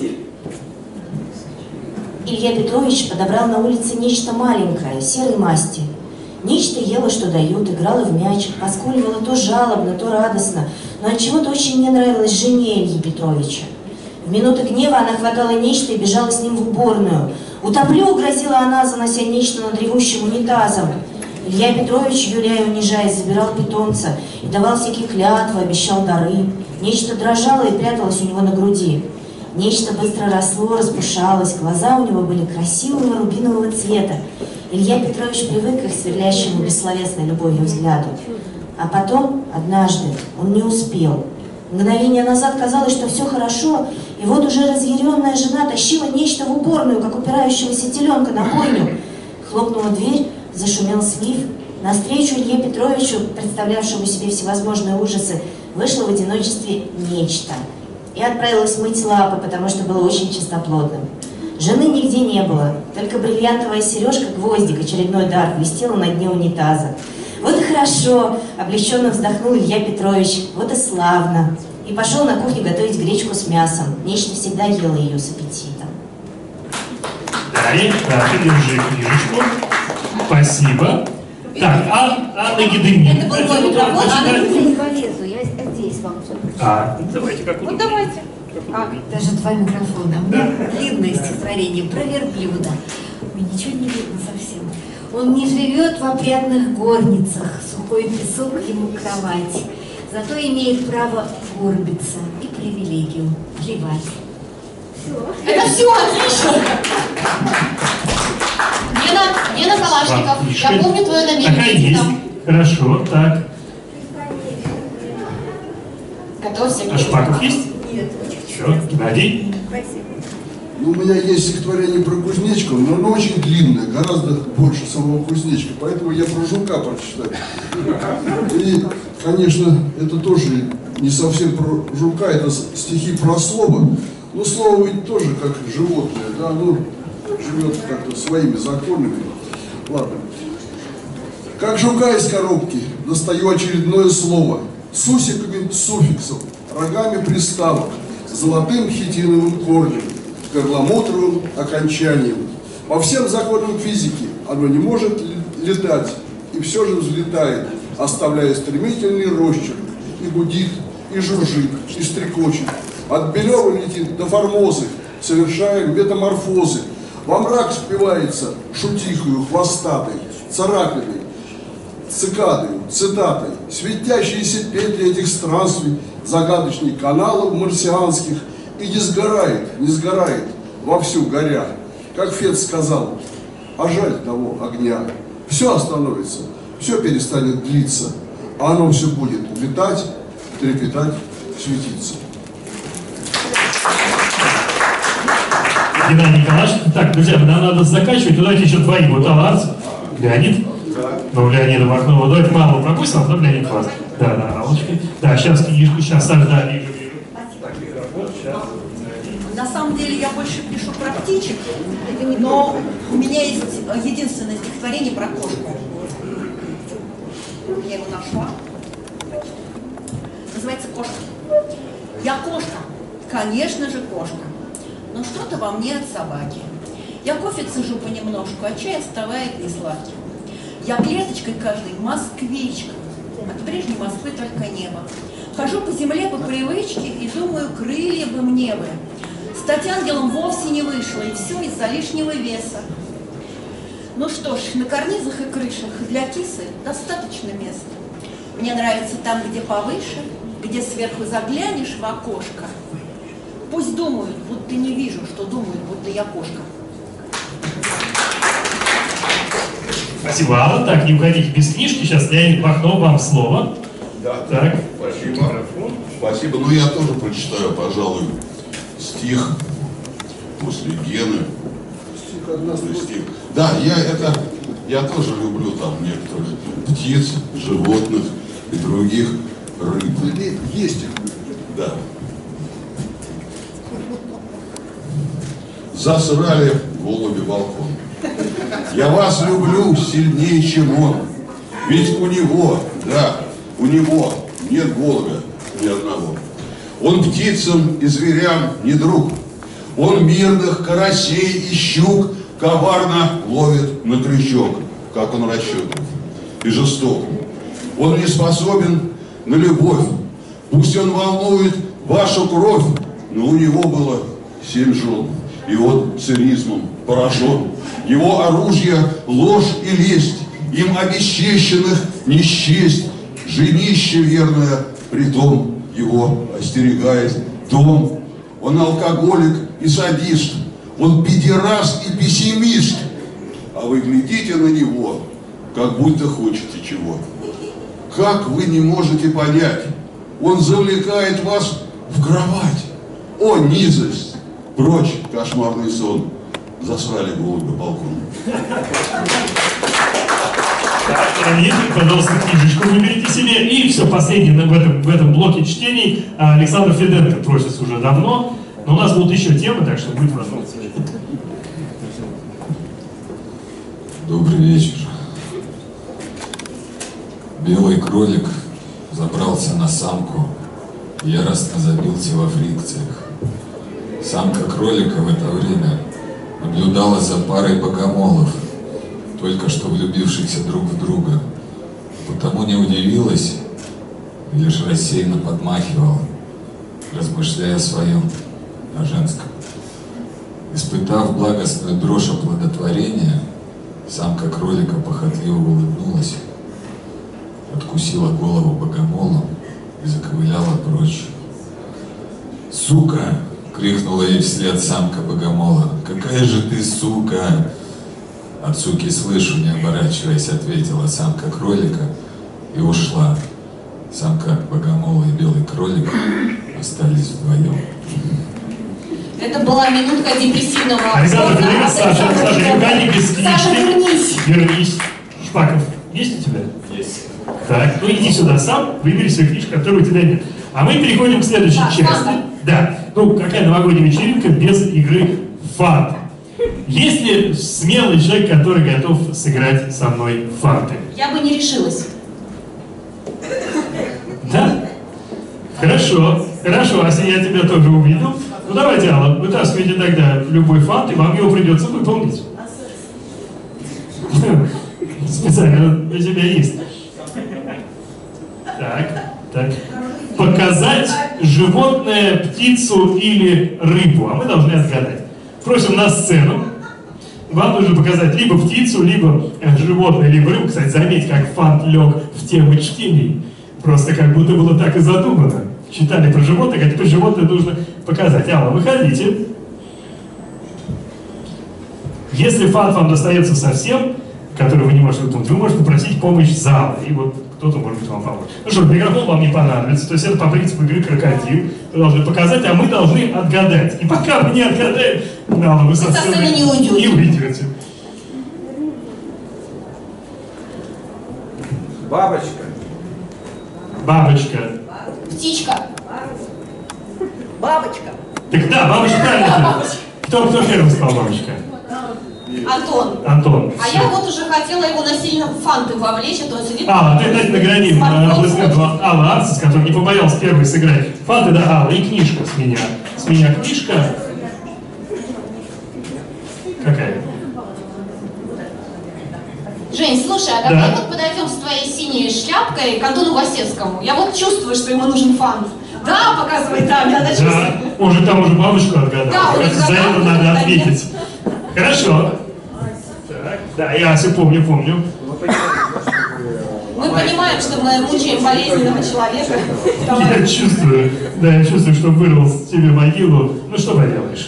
Илья Петрович подобрал на улице нечто маленькое, серой масти. Нечто ела, что дают, играла в мячик, поскуливала то жалобно, то радостно, но отчего-то очень не нравилось жене Ильи Петровича. В минуты гнева она хватала нечто и бежала с ним в уборную. «Утоплю!» — грозила она, занося нечто над ревущим унитазом. Илья Петрович, юля и унижаясь, забирал питомца и давал всякие клятвы, обещал дары. Нечто дрожало и пряталось у него на груди. Нечто быстро росло, распушалось, глаза у него были красивого рубинового цвета. Илья Петрович привык к их сверлящему бессловесной любовью взгляду. А потом, однажды, он не успел. Мгновение назад казалось, что все хорошо, и вот уже разъяренная жена тащила нечто в уборную, как упирающегося теленка на бойню. Хлопнула дверь, зашумел слив. Навстречу Илье Петровичу, представлявшему себе всевозможные ужасы, вышло в одиночестве нечто. И отправилась мыть лапы, потому что было очень чистоплотным. Жены нигде не было, только бриллиантовая сережка-гвоздик, очередной дар, блестела на дне унитаза. Вот и хорошо, облегченно вздохнул Илья Петрович, вот и славно. И пошел на кухню готовить гречку с мясом. Нечто всегда ела ее с аппетитом. Дарья, держи книжечку. Спасибо. Так, Анна Гедемин. Это был мой микрофон, Анна Гедемин. Не полезу, я здесь вам. Давайте как Вот давайте. Даже два микрофона. У меня длинное стихотворение про верблюда. Ой, ничего не видно совсем. Он не живет в опрятных горницах, сухой песок ему кровать. Зато имеет право горбиться и привилегию плевать. Все. Это все отлично. Гена Калашников, я помню твое намерение. Такая есть. Хорошо, так. Готовься. А Шпаков есть? Нет. Все, Геннадий. Ну, у меня есть стихотворение про кузнечку, но оно очень длинное, гораздо больше самого кузнечка, поэтому я про жука прочитаю. И, конечно, это тоже не совсем про жука, это стихи про слово. Но слово ведь тоже как животное, да, оно живет как-то своими законами. Ладно. Как жука из коробки достаю очередное слово с усиками суффиксов, рогами приставок, золотым хитиновым корнем, перламутровым окончанием. По всем законам физики оно не может летать, и все же взлетает, оставляя стремительный росчерк, и гудит, и жужжит, и стрекочет. От Белева летит до Формозы, совершая метаморфозы. Во мрак спивается шутихою, хвостатой, царапиной, цикадой, цитатой. Светящиеся петли этих странствий, загадочных каналов марсианских, и не сгорает, вовсю горя. Как Фет сказал, а жаль того огня. Все остановится, все перестанет длиться, а оно все будет летать, трепетать, светиться. Геннадий Николаевич. Так, друзья, нам надо заканчивать. Давайте еще двоих. Вот талант. Леонид. Ну, Леонида Махнова. Давайте маму пропустим, а потом Леонид класс. Да, Аллочка. Да, сейчас книжку, сейчас Саша, да. На самом деле я больше пишу про птичек, но у меня есть единственное стихотворение про кошку. Я его нашла. Называется «Кошка». Я кошка, конечно же кошка, но что-то во мне от собаки. Я кофе цежу понемножку, а чай остывает несладким. Я клеточкой каждой москвичка. От прежней Москвы только небо. Хожу по земле по привычке и думаю, крылья бы мне бы. Стать ангелом вовсе не вышло, и все из-за лишнего веса. Ну что ж, на карнизах и крышах для кисы достаточно места. Мне нравится там, где повыше, где сверху заглянешь в окошко. Пусть думают, будто не вижу, что думают, будто я кошка. Спасибо, Алла. Так, не уходите без книжки. Сейчас Леонид Махно, вам слово. Да, так. Спасибо. Спасибо. Ну, я тоже прочитаю, пожалуй, стих после Гены. Стих. Да, я тоже люблю там некоторых птиц, животных и других рыб. Есть их. Да. Засрали голуби балкон. Я вас люблю сильнее, чем он. Ведь у него, да, у него нет голубя ни одного. Он птицам и зверям не друг. Он мирных карасей и щук коварно ловит на крючок, как он расчетлив и жесток. Он не способен на любовь. Пусть он волнует вашу кровь, но у него было 7 жен. И вот цинизмом поражен. Его оружие — ложь и лесть, им обесчещенных не счесть. Женище верное, притом его остерегает дом. Он алкоголик и садист, он педераст и пессимист. А вы глядите на него, как будто хотите чего. Как вы не можете понять? Он завлекает вас в кровать. О, низость! Прочь, кошмарный сон. Засрали голубя балкон. Леонид, пожалуйста, книжечку выберите себе. И все, последнее в этом блоке чтений. Александр Феденко просится уже давно. Но у нас будут еще темы, так что будет возможность. Добрый вечер. Белый кролик забрался на самку и яростно забился во фрикциях. Самка кролика в это время наблюдала за парой богомолов, только что влюбившихся друг в друга. Потому не удивилась и лишь рассеянно подмахивала, размышляя о своем, о женском. Испытав благостную дрожь оплодотворения, самка кролика похотливо улыбнулась, откусила голову богомолу и заковыляла прочь. «Сука!» — крикнула ей вслед самка богомола. «Какая же ты сука!» «От суки слышу, не оборачиваясь», — ответила самка кролика и ушла. Самка богомола и белый кролик остались вдвоем. Это была минутка депрессивного Александр Федорович, Саша, не уходи без книжки. Саша, вернись. Вернись. Шпаков, есть у тебя? Есть. Так, ну иди сюда сам, выбери свою книжку, которой у тебя нет. А мы переходим к следующей части. Да, ну какая новогодняя вечеринка без игры в фанты? Есть ли смелый человек, который готов сыграть со мной в фанты? Я бы не решилась. Да? Хорошо, хорошо, а если я тебя тоже увидел, ну давайте, Алла, вытаскивайте тогда любой фант, и вам его придется выполнить. Специально для тебя есть. Так. Показать животное, птицу или рыбу, а мы должны отгадать. Просим на сцену. Вам нужно показать либо птицу, либо животное, либо рыбу. Кстати, заметьте, как фант лег в тему чтений. Просто как будто было так и задумано. Читали про животных, а теперь животное нужно показать. Алла, выходите. Если фант вам достается совсем, который вы не можете выполнить, вы можете попросить помощь зала. И вот кто-то, может быть, вам поможет. Ну что, микрофон вам не понадобится. То есть это по принципу игры крокодил. Вы должны показать, а мы должны отгадать. И пока мы не отгадаем, вы со сцены не уйдете. Бабочка. Бабочка. Птичка. Бабочка. Так да, бабочка правильно. Кто первым сказал бабочка? Антон. А все. я вот уже хотела его насильно в фанты вовлечь, а то он сидит... Алла, ты дать наградим Алла Арсис, который не побоялся первый сыграть. Фанты, да, Алла, и книжка с меня. С меня книжка. Какая? Жень, слушай, а давай вот подойдем с твоей синей шляпкой к Антону Васецкому. Я вот чувствую, что ему нужен фан. Да, показывай там, я начну. Да, уже там уже бабушку отгадал. Да, за это надо ответить. Хорошо. Так, да, я все помню. Мы понимаем, что мы мучаем болезненного человека. Я чувствую, что вырвал тебе могилу. Ну что поделаешь?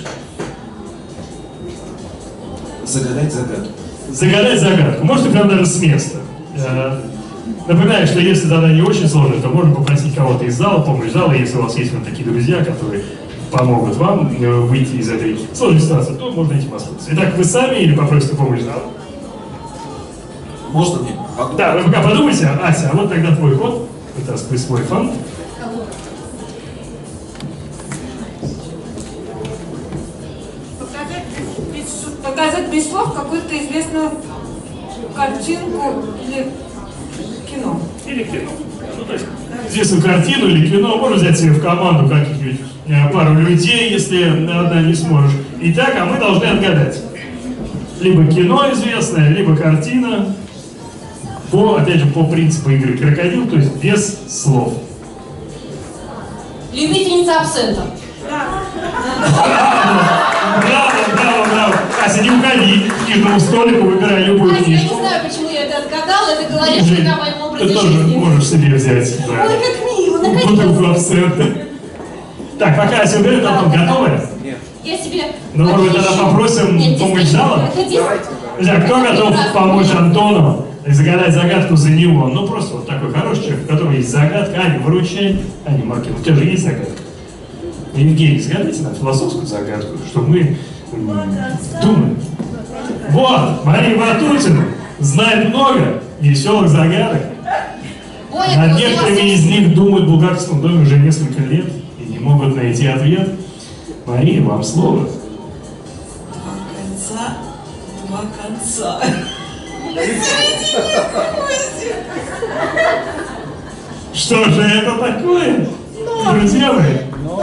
Загадать загадку. Загадать загадку. Можете прям даже с места. Напоминаю, что если задание очень сложное, то можно попросить кого-то из зала, помощь зала, если у вас есть вот такие друзья, которые помогут вам выйти из этой сложной ситуации, то можно этим воспользоваться. Итак, вы сами или попросите помощь зала? Можно мне? Да, вы пока подумайте. Ася, а вот тогда твой ход. Вытаскивай свой фан. Показать без слов какую-то известную картинку или кино. Или кино. Ну, то есть, известную картину или кино можно взять себе в команду каких-нибудь пару людей, если одна не сможешь. Итак, а мы должны отгадать. Либо кино известное, либо картина. Опять же, по принципу игры крокодил, то есть без слов. Любительница абсента. Браво. Ася, не уходи к книжному столику, выбирай любую Ася, я книжку. не знаю, почему я это отгадала, это говорит что о моем образе Ты тоже жизни. можешь себе взять. Да. Ой, как мило, Бутылку наконец-то. абсента. Так, пока Ася уберет, Антон, готовы? Я себе... Ну, может быть, тогда попросим помощь зала? Друзья, кто готов помочь Антону и загадать загадку за него? Ну, просто вот такой хороший человек, у которого есть загадка. Аня, выручай. Аня Маркина, у тебя же есть загадка? Евгений, загадайте нам философскую загадку, чтобы мы думали. Вот, Мария Ватутина знает много веселых загадок. Над некоторыми из них думают в Булгаковском доме уже несколько лет и не могут найти ответ. Мария, вам слово. Два конца. Что же это такое, друзья мои?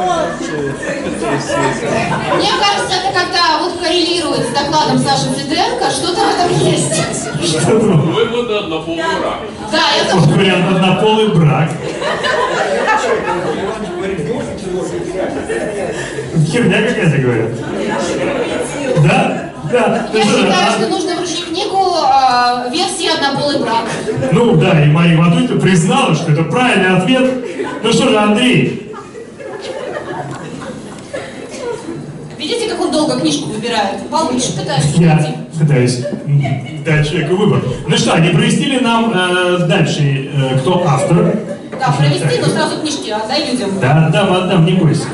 Мне кажется, это когда вот коррелирует с докладом Саши Федоренко, что-то в этом есть. Вывод однополый брак. Да, я тоже. Вот вариант однополый брак. Херня какая-то, говорят. Да? Да. Я считаю, что нужно вручить книгу версии «Однополый брак». Ну да, и Мария Ватутина признала, что это правильный ответ. Ну что же, Андрей? Видите, как он долго книжку выбирает? Получше пытается Я найти. пытаюсь дать человеку выбор. Ну что, не провести ли нам дальше, кто автор? Да, провести, но сразу книжки отдай людям. Да, отдам, не бойся.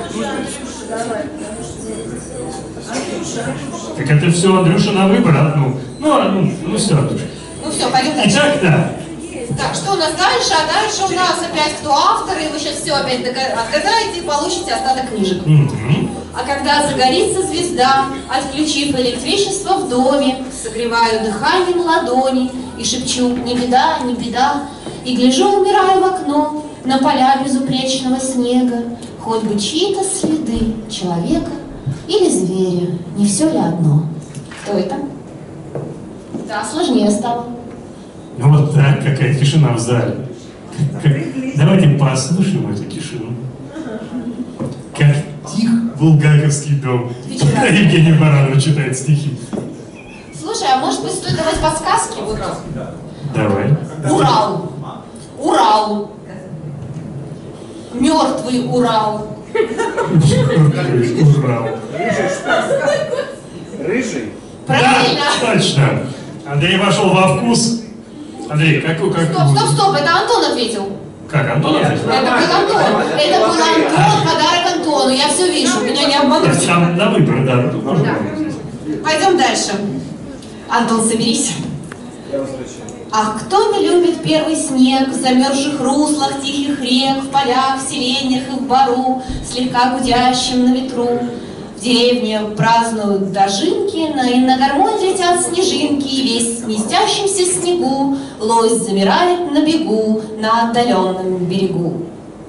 Так это все Андрюша на выбор одну. Ну все, Андрюша. Ну все, пойдем дальше. Итак, да. Так, что у нас дальше? А дальше у нас опять кто автор, и вы сейчас все опять отгадаете и получите остаток книжек. А когда загорится звезда, отключив электричество в доме, согреваю дыханием ладони и шепчу: не беда, не беда, и гляжу, умираю в окно на поля безупречного снега, хоть бы чьи-то следы человека или зверя, не все ли одно? Кто это? Да, сложнее стало. Ну вот так, какая тишина в зале. Давайте послушаем эту тишину. Как тих Булгаковский дом. Когда Евгений Баранов читает стихи. Слушай, а может быть стоит давать подсказки? Вот. Давай. Урал. Урал. Мертвый Урал. Урал. Рыжий? Правильно. Да, точно. Андрей вошел во вкус. Андрей, как Стоп, это Антон ответил. Как, Антон ответил? Это был Антон. Это был Антон, подарок Антону. Я все вижу, меня не обмануть. Там на выбор, да. Тут можно. Пойдем дальше. Антон, соберись. Ах, кто не любит первый снег в замерзших руслах тихих рек, в полях, в селениях и в бару, слегка гудящим на ветру. В деревне празднуют дожинки, и на гармонь летят снежинки, и весь в снестящемся снегу лось замирает на бегу на отдаленном берегу.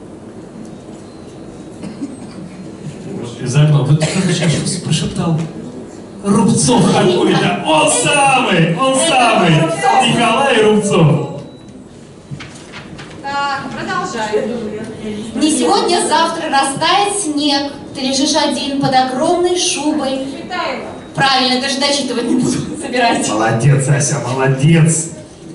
Загнал. Вот кто-то сейчас прошептал. Рубцов какой-то. Он самый! Николай Не сегодня, а завтра растает снег. Ты лежишь один под огромной шубой. Правильно, даже дочитывать не буду. Собирайте. Молодец, Ася, молодец.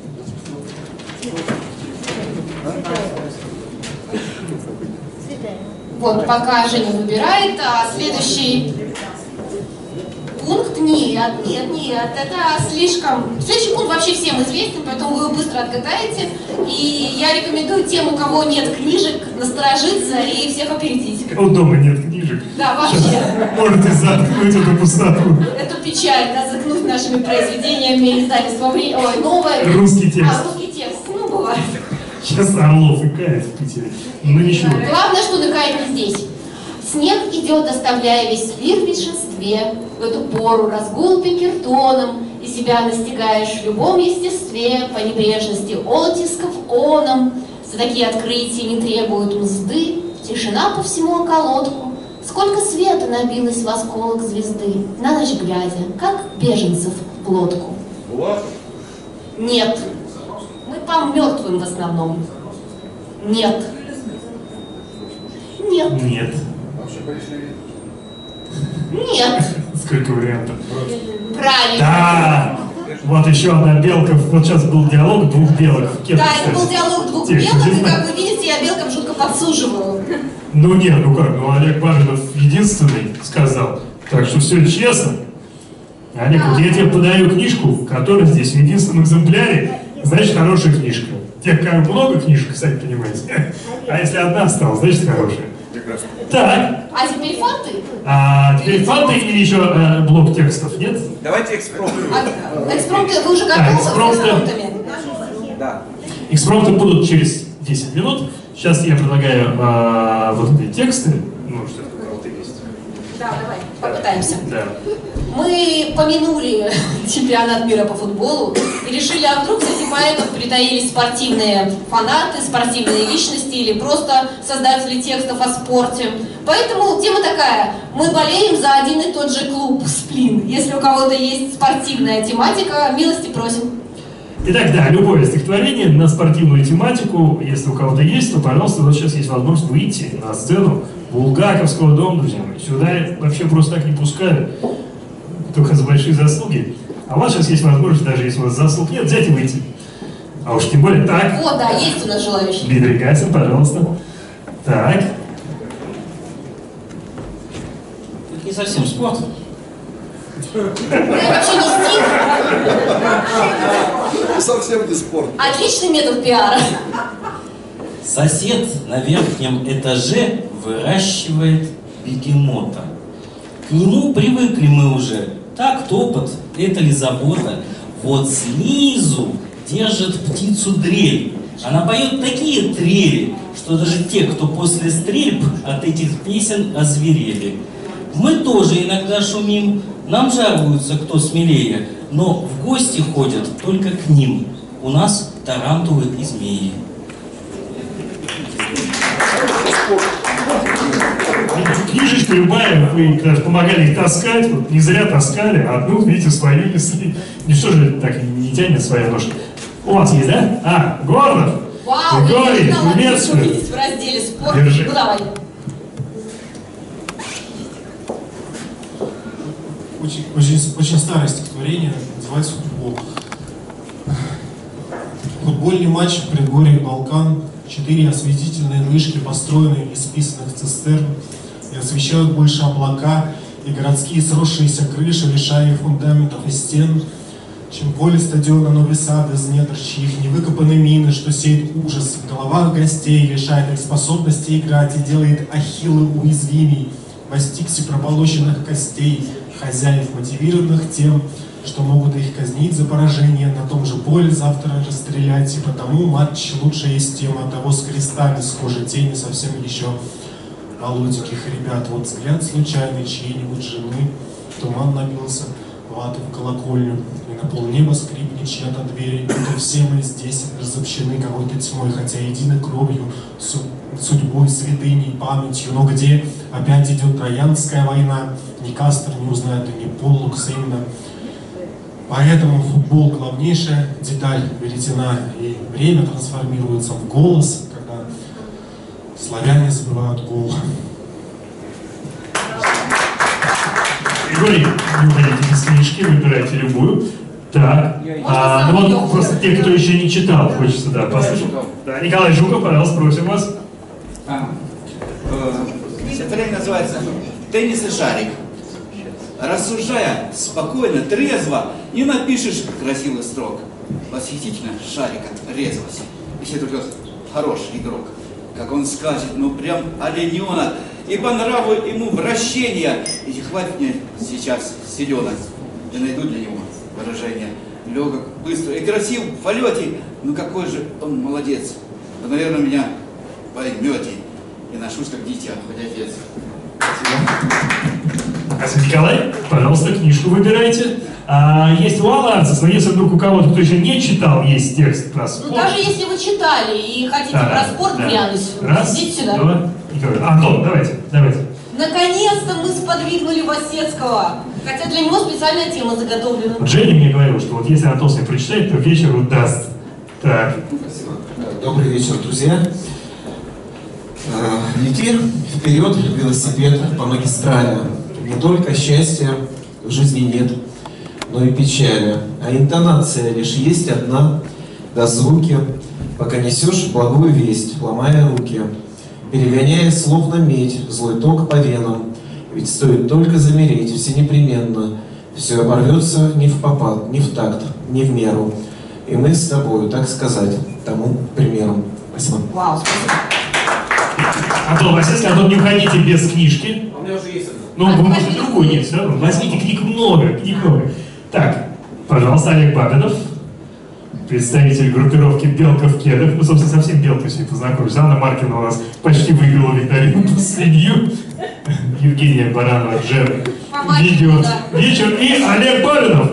Вот, пока Женя выбирает, а следующий пункт, нет, это слишком... Следующий пункт вообще всем известен, поэтому вы его быстро отгадаете. И я рекомендую тем, у кого нет книжек, насторожиться и всех опередить. У дома нет книжек. Да, вообще. Можете заткнуть эту пустоту. Эту печаль, да, заткнуть нашими произведениями издательства новое. Русский текст. Русский текст, ну, бывает. Сейчас Орлов икает в Питере. Ну ничего. Главное, что икает не здесь. Снег идет, оставляя весь мир в меньшинстве. В эту пору разгул Пинкертоном, и себя настигаешь в любом естестве, по небрежности оттисков оном. За такие открытия не требуют мзды, тишина по всему околотку. Сколько света набилось в осколок звезды, на ночь глядя, как беженцев в лодку. Нет. Мы по мертвым в основном. Нет. Нет. Нет. Нет. Сколько вариантов? Правильно. Да! Вот еще одна белка. Вот сейчас был диалог двух белок в кедах. Да, это был диалог двух Текст, белок, и здесь как вы видите, я белкам жутко подсуживаю. Ну нет, ну как, ну Олег Бабинов единственный сказал. Так что все честно. Олег, вот я тебе подарю книжку, которая здесь в единственном экземпляре, значит хорошая книжка. Тех, кому много книжек, кстати, понимаете. А если одна осталась, значит хорошая. Так. А теперь фанты? Теперь фанты или еще блок текстов, нет? Давайте экспромты. Экспромты, вы уже готовы с экспромтами? Да. Экспромты будут через 10 минут. Сейчас я предлагаю вот эти тексты. Ну, что это у кого-то есть. Да, давай, попытаемся. Да. Мы помянули чемпионат мира по футболу и решили, а вдруг среди поэтов притаились спортивные фанаты, спортивные личности или просто создатели текстов о спорте. Поэтому тема такая: мы болеем за один и тот же клуб «Сплин». Если у кого-то есть спортивная тематика, милости просим. Итак, да, любое стихотворение на спортивную тематику, если у кого-то есть, то, пожалуйста, вот сейчас есть возможность выйти на сцену Булгаковского дома, друзья мои. Сюда вообще просто так не пускали, только за большие заслуги. А у вас сейчас есть возможность, даже если у вас заслуг нет, взять и выйти. А уж тем более так. О, да, есть у нас желающие. Дмитрий Касин, пожалуйста. Так. Это не совсем спорт. Это вообще не стих. Совсем не спорт. Отличный метод пиара. Сосед на верхнем этаже выращивает бегемота. К нему привыкли мы уже. Так топот, это ли забота? Вот снизу держит птицу дрель. Она поет такие трели, что даже те, кто после стрельб от этих песен озверели. Мы тоже иногда шумим, нам жалуются, кто смелее, но в гости ходят только к ним. У нас тарантулы и змеи. Книжечка любая, вы даже помогали их таскать, вот не зря таскали, а одну, видите, свою несли. И что же так не тянет своя ножка? У вас есть, да? А, Гордон! Вау, Григорий, я приветствую! увидеть в разделе «Спорт». Держи. Ну давай. Очень старое стихотворение, называется «Футбол». Футбольный матч в предгорье Балкан. 4 осветительные вышки, построенные из списанных цистерн, и освещают больше облака и городские сросшиеся крыши, лишая фундаментов и стен, чем поле стадиона Новый Сад из недр, чьих невыкопанные мины, что сеет ужас в головах гостей, лишает их способности играть и делает ахиллы уязвимей, во стиксе прополощенных костей, хозяев, мотивированных тем, что могут их казнить за поражение, на том же поле завтра расстрелять, и потому матч лучше есть тема того с крестами, схожей тени совсем еще молоденьких ребят. Вот взгляд случайный чьей-нибудь жены, туман набился, вату в колокольню, и на полнеба скрипнет чья-то дверь, будто все мы здесь разобщены какой-то тьмой, хотя единой кровью, судьбой, святыней, памятью, но где опять идет Троянская война, ни Кастер не узнает, и ни Поллукс именно. Поэтому футбол главнейшая деталь веретена, и время трансформируется в голос, когда Славяне забывают гол. Григорий, не уходите без книжки, выбирайте любую. Так, ну вот просто те, кто еще не читал, хочется, да, послушать. Да, Николай Жуков, пожалуйста, просим вас. Стихотворение называется «Теннис и шарик». Рассуждая спокойно, трезво, не напишешь красивых строк. Восхитительно шарика резвость. Если только хороший игрок. Как он скачет, ну прям олененок. И по нраву ему вращения. И хватит мне сейчас селенок. Я найду для него выражение. Легок, быстро и красив в полете. Ну какой же он молодец. Вы, наверное, меня поймете. И ношусь как дитя, хоть отец. Спасибо, Николай. Пожалуйста, книжку выбирайте. Есть у Аларцис, но если вдруг у кого-то, кто еще не читал, есть текст про спорт. Ну даже если вы читали и хотите про спорт глянуть, идите сюда. Два. Антон, давайте. Наконец-то мы сподвигнули Васецкого. Хотя для него специальная тема заготовлена. Женя мне говорил, что вот если Антон не прочитает, то вечер удаст. Так. Добрый вечер, друзья. Лети вперед, велосипед по магистрали. Не только счастья в жизни нет, но и печали. А интонация лишь есть одна, до звуки, пока несешь благую весть, ломая руки, перегоняя словно медь, злой ток по венам. Ведь стоит только замереть, все непременно, все оборвется не в попад, не в такт, не в меру. И мы с тобою, так сказать, тому примеру. Спасибо. Вау, спасибо. Антон Васильевич, Антон, не уходите без книжки. У меня уже есть одна. Ну, вы можете другую, нет, все равно. Возьмите книг много. Так, пожалуйста, Олег Бабинов, представитель группировки «Белка в кедах». Ну, собственно, совсем белкой все познакомились. Анна Маркина у нас почти выиграла викторину последнюю. Евгения Баранова, Джер, ведет вечер. И Олег Бабинов.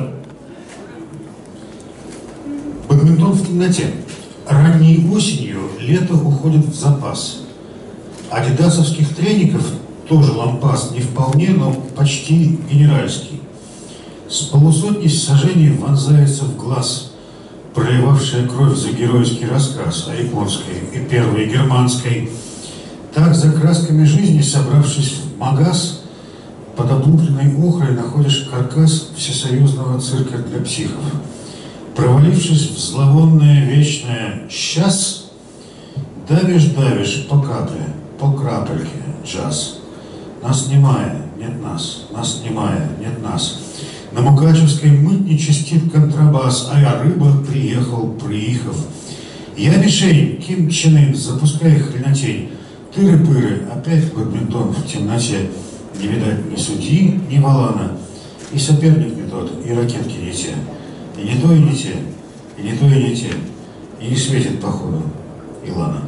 Бадминтон в темноте. Ранней осенью лето уходит в запас. Адидасовских треников тоже лампас не вполне, но почти генеральский. С полусотни сажений вонзается в глаз, проливавшая кровь за геройский рассказ о японской и первой германской. Так, за красками жизни, собравшись в магаз, под облупленной охрой находишь каркас всесоюзного цирка для психов. Провалившись в зловонное вечное «сейчас», давишь по капле, по крапельке джаз. Нас немая, нет нас, нас немая, нет нас. На Мукачевской мытне чистит контрабас, а я рыба приехав. Я мишень, Ким Чен Ын, запускай хренотень. Тыры-пыры, опять бадминтон в темноте. Не видать ни судьи, ни валана. И соперник не тот, и ракетки не те. И не то, и не те, и не то, и не те. И не светит, походу, Илана.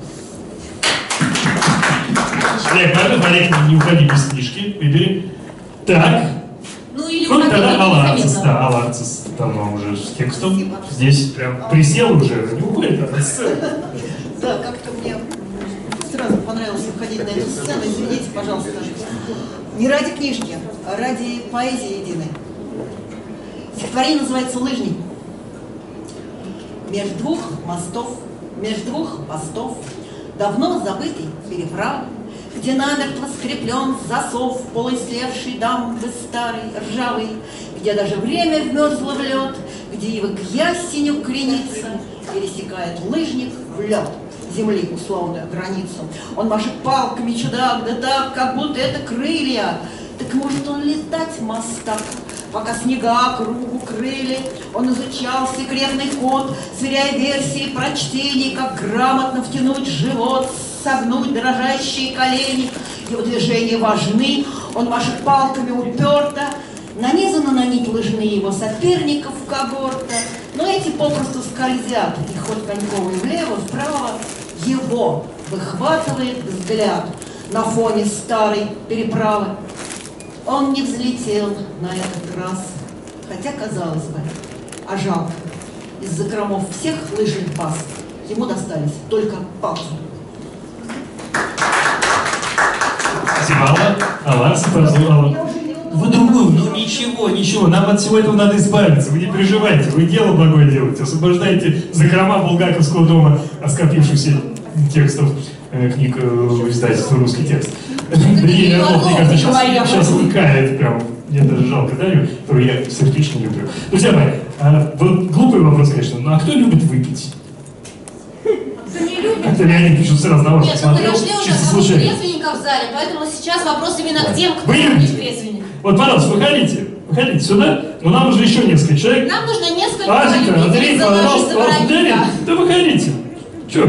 Олег, не уходи без книжки, выбери. Так. Ну или вот тогда Аларцис, да, Аларцис давно уже с текстом. Здесь прям присел уже, не уходит от сцены. Да, как-то мне сразу понравилось выходить на эту сцену. Извините, пожалуйста. Не ради книжки, а ради поэзии единой. Стихотворение называется «Лыжник». Между двух постов, давно забытый переправ, где намертво скреплен засов полуислевшей дамбы старой, ржавый, где даже время вмерзло в лед, где ива к ясеню кренится, пересекает лыжник в лед земли условную границу. Он машет палками, чудак, да так, как будто это крылья. Так может он летать в мостах, пока снега кругу крыли. Он изучал секретный код, сверяя версии прочтений, как грамотно втянуть живот, согнуть дрожащие колени. Его движения важны, он машет палками уперто. Нанизано на нить лыжные его соперников когорта, но эти попросту скользят, и хоть Коньковый влево, вправо, его выхватывает взгляд на фоне старой переправы. Он не взлетел на этот раз, хотя, казалось бы, а жалко. Из закромов всех лыжных баз ему достались только палки. Спасибо, Алла. Вы другую, ну ничего, нам от всего этого надо избавиться, вы не переживайте, вы дело благое делаете, освобождаете закрома булгаковского дома от скопившихся текстов. книг издательства «Русский текст». Мне кажется, сейчас лыкает прям. Мне даже жалко Дарью, которую я сердечно люблю. Друзья мои, вот глупый вопрос, конечно, но а кто любит выпить? Это Леонид пишет сразу на вас посмотрел, чисто случайно. Нет, в зале, поэтому сейчас вопрос именно к тем, кто любит трезвенник. Вот, пожалуйста, выходите сюда, но нам нужно еще несколько человек. Нам нужно несколько Андрей, пожалуйста, да выходите. Че?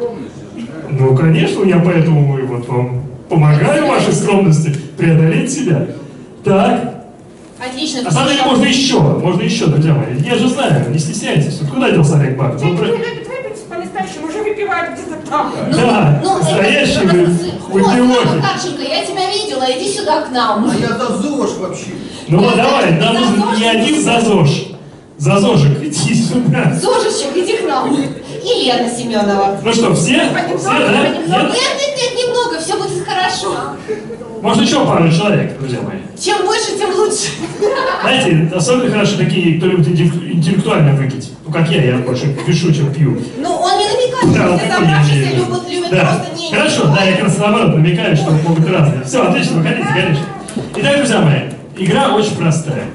Ну, конечно, я поэтому и вот вам помогаю вашей скромности преодолеть себя. Так. Отлично. А самое можно еще, друзья мои. Я же знаю, не стесняйтесь. Вот куда делся Олег Бабин? Те, кто любит выпить, по-настоящему уже выпивают где-то там. Да, настоящий выпивохи. Харченко, я тебя видела, иди сюда к нам. А я за ЗОЖ вообще. Ну вот давай, нам нужен не один за ЗОЖ. За ЗОЖик, иди сюда. ЗОЖечек, иди к нам. И Лена Семенова. Ну что, все? Все, да? Нет, немного, все будет хорошо. Может еще пару человек, друзья мои. Чем больше, тем лучше. Знаете, особенно хорошо такие, кто любит интеллектуально выпить. Ну как я больше пишу, чем пью. Ну он не намекает, Да, что собравшиеся любят да. просто не... Хорошо, да, я как раз наоборот намекаю, что могут быть разные. Все, отлично, выходите, конечно. Итак, друзья мои, игра очень простая.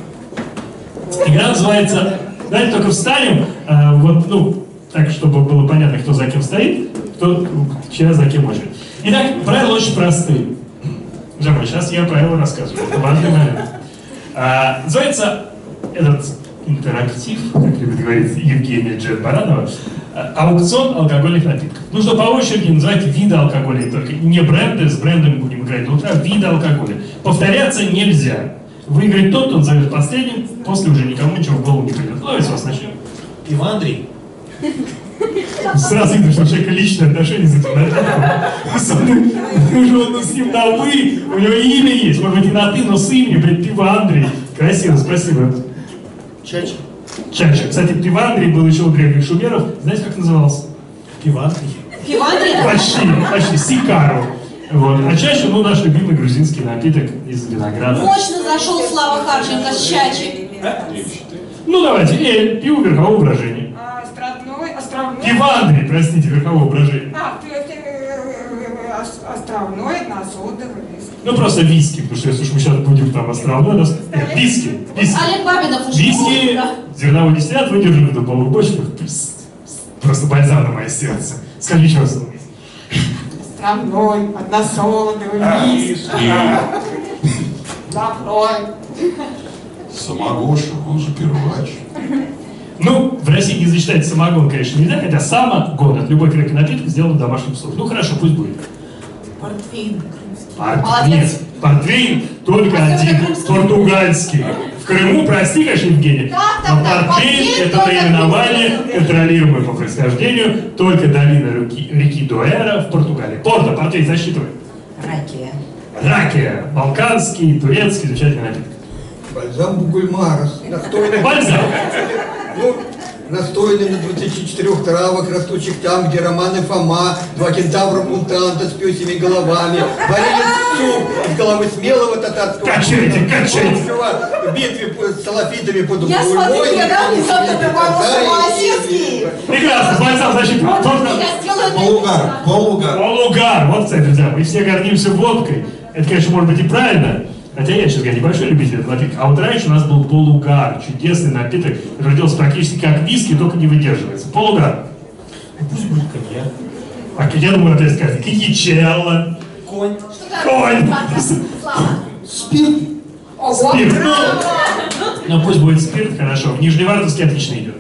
Игра называется... Давайте только встанем, так, чтобы было понятно, кто за кем стоит, чья за кем очередь. Итак, правила очень простые. Друзья мои, сейчас я правила рассказываю. Это важный момент. Называется этот интерактив, как любит говорить Евгения Джет-Баранова, аукцион алкогольных напитков. Нужно по очереди называть виды алкоголя, только не бренды, с брендами будем играть до утра, виды алкоголя. Повторяться нельзя. Выиграет тот, кто назовет последним, после уже никому ничего в голову не придет. Ну, давайте с вас начнем. Пиво Андрей. Сразу видно, что у человека личные отношения с этим напитком. Он с ним на «вы», у него имя есть, может быть и на «ты», но с именем, блядь, Пиво Андрей. Красиво, спасибо. Чача. Чача. Кстати, Пиво Андрей был еще у древних шумеров. Знаете, как назывался? Пиво Андрей. Пиво Андрей? Почти. Сикару. Вот. А чаще, наш любимый грузинский напиток из винограда. Мощно зашел Слава Харченко с чачей. Ну давайте, пиво верхового брожения. Островной. Пиво Андрей, простите, верхового брожения. Островной на содовый виски. Ну просто виски, потому что если уж мы сейчас будем там островной, виски. Олег Бабинов уже. Виски, зерновой дистиллят, выдержанный в дубовых бочках. Просто бальзам на мое сердце. Скажи еще раз. Островной, односолодовый виски. Доброй. Самогоша, он же первач. Ну, в России не зачитается самогон, конечно, нельзя, хотя самогон от любой крепкий напиток сделан домашним соусом. Ну хорошо, пусть будет. Портвейн. Портвейн только один, португальский. В Крыму, прости, конечно, Евгений, но портвейн это наименование, контролируемое по происхождению, только долина реки Дуэра в Португалии. Порто, портвейн, засчитывай. Ракия. Балканский, турецкий, замечательный напиток. Бальзам Бугульмарос. Бальзам? Ну, настойный на 24 травах, растущих там, где Роман и Фома, два кентавра-мутанта с пёсьими головами, варили суп из головы смелого татарского... Качайте! В битве с салафитами под Бугульмой. Я смотрю, я не Новосибирский. Прекрасно, бальзам, значит, полугар. Вот, кстати, друзья, мы все гордимся водкой. Это, конечно, может быть и правильно. Хотя я, честно говоря, небольшой любитель этого напитка. А вот раньше у нас был полугар, чудесный напиток, который делался практически как виски, только не выдерживается. Полугар. Ну, пусть будет коньяк. А я думаю, опять скажете, коньячелло. Конь. Спирт. Спирт. Ну, пусть будет спирт, хорошо. В Нижневартовске отлично идет.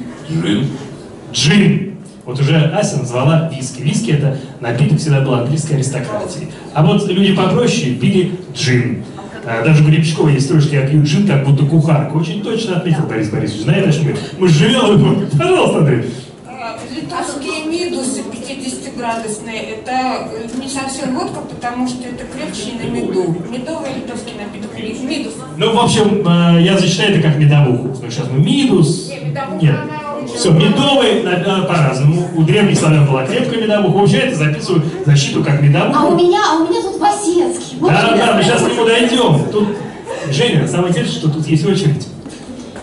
Джин. Вот уже Ася назвала виски. Виски это напиток всегда был английской аристократии. А вот люди попроще пили джин. Даже у Гребчкова есть история, что я пью джин, как будто кухарка. Очень точно отметил Борис Борисович. Знаете, о чем говорит? Мы живем, пожалуйста, Андрей. Литовские мидусы 50-градусные, это не совсем водка, потому что это крепче на меду. Медовый литовский напиток, мидус. Ну, в общем, я зачитаю это как медовуху. Сейчас мы мидус. Нет. Все, медовый по-разному. У древних славян была крепкая медовуха. Вообще это записываю защиту как медовуху. А у меня тут Васецкий. Да, мы сейчас к нему дойдем. Тут, Женя, самое интересное, что тут есть очередь.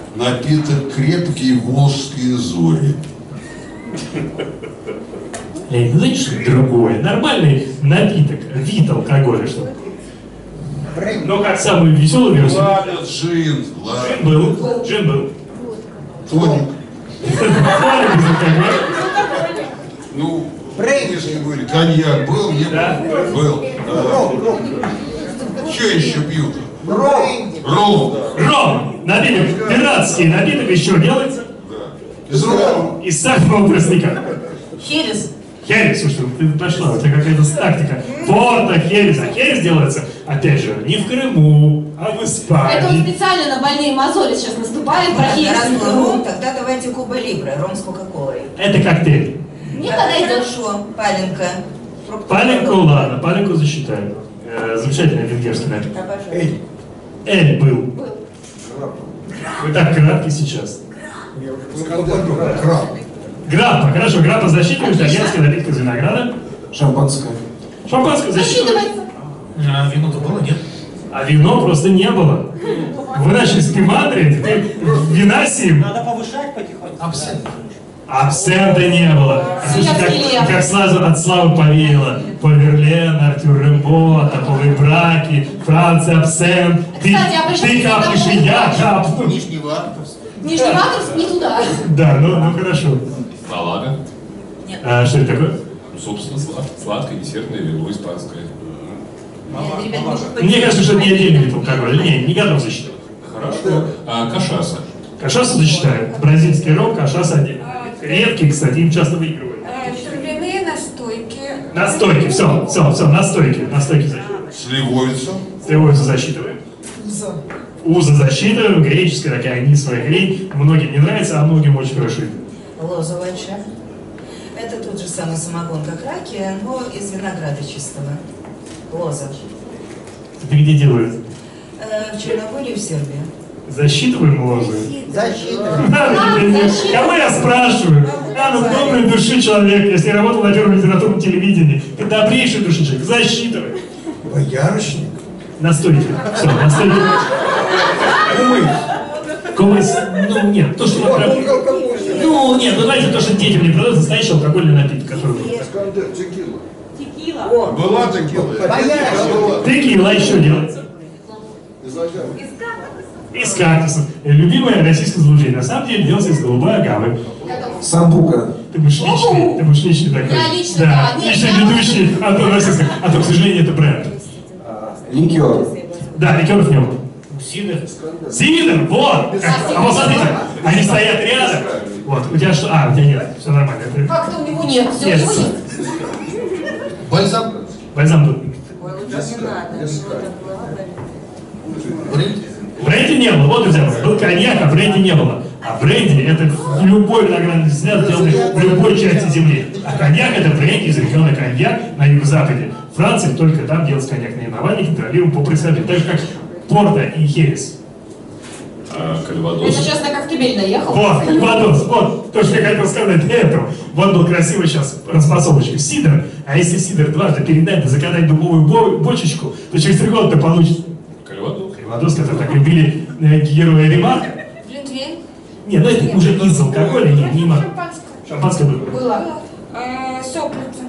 Напиток крепкие волжские зори. Леонид, ну знаете, что другое? Нормальный напиток, вид алкоголя, что? Но как самую веселую версию. Ладно, джин. Джин был. Джин был. Тоник. Тоник без алкоголя. Ну, прежние были. Коньяк был? Не был? Был. Что еще пьют? Ром. Ром. Напиток. Пиратский напиток из делается? Из рома. Из сахарного тростника. Херес. Херес, слушай, ты пошла, у тебя какая-то тактика. Порто, херес. А херес делается, опять же, не в Крыму, а в Это он Испании. специально на больные мозоли сейчас наступает, про херес. Раз был ром, тогда давайте Куба Либре, ром с Кока-Колой. Это коктейль. Мне подойдет. Хорошо, паленка. Паленку, ладно, паленку засчитаем. Замечательный венгерский напиток. Обожаю. Эль был. Вы так краткий сейчас. Граппа, хорошо, граппа засчитываем, итальянский напиток из винограда. Шампанское. Шампанское засчитываем. Засчитывается. Вино-то было, нет? А вино просто не было. Вы начали с пимандры, теперь вина сим. Надо повышать потихоньку. Абсент. Абсента не было. Слушай, как сразу от славы повеяло. Поверлен, Артюр Рембо, топовые браки, Франция, абсент. Кстати, а почему Ты капнешь, и я капну. Нижневартовск. Нижневартовск не туда. Да, ну хорошо. Баллада. А что это такое? Ну, собственно, сладкое десертное вино испанское. Мне кажется, что это не отдельный вид алкоголя. Не готов засчитывать. Хорошо. А кашаса? Кашасу засчитаем. Бразильский ром, кашаса отдельно. Редкий, кстати, им часто выигрывают. Травяные настойки. Настойки, все, настойки засчитываем. Сливовица. Сливовицу засчитываем. Уза засчитываем, греческая такая низкая хрень. Многим не нравится, а многим очень хорошо идет. Лозовая чай. Это тот же самый самогон, как ракия, но из винограда чистого. Лоза. Это где делают? В Черногории и в Сербии. Засчитываем лозу? Засчитываем. Кого я спрашиваю? Ну, доброй души человек, если я работал на первом литературном телевидении. Ты добрейший души человек, засчитывай. Боярышник. Настойки. Все, настойки. Кумыс. Ну, нет, то, что... Ну, нет, ну давайте то, что детям не продают, настоящий алкогольный напиток, который... Текила. Была текила. Текила еще делается. Из кактусов. Любимое российское заблуждение. На самом деле делается из голубой агавы. Самбука. Ты будешь личный такой. Я лично, да. да. Личный ведущий Антон Российский. А то, к сожалению, это бренд. Ликер. Да, ликеров не было. Сидр, вот! А вот смотрите, они стоят рядом. Вот, у тебя что? А, у тебя нет, все нормально. Как-то у него нет, все у Нет. него есть. Бальзам. Бальзам тут. Бренди не было, вот, друзья мои, был коньяк, а бренди не было. А бренди — это любой виноградный дистиллят, сделанный в любой части земли. А коньяк — это бренди из региона коньяк на юго-западе. Франции только там делается коньяк наименование, контролируем по происхождению. Так же, как Порто и Херес. А Я кальвадос? сейчас на Коктебель наехал. Вот, Кальвадос, вот, то, что я хотел сказать для этого. Вот был красивый сейчас распасовочка. Сидр, а если сидр дважды передать, да закатать дубовую бочечку, то через 3 года ты получишь Кальвадос? Кальвадос, который так любили герои Ремарка. Глинтвейн. Не, ну это уже из алкоголя, не могу. Шампанское было. Было. Соплица.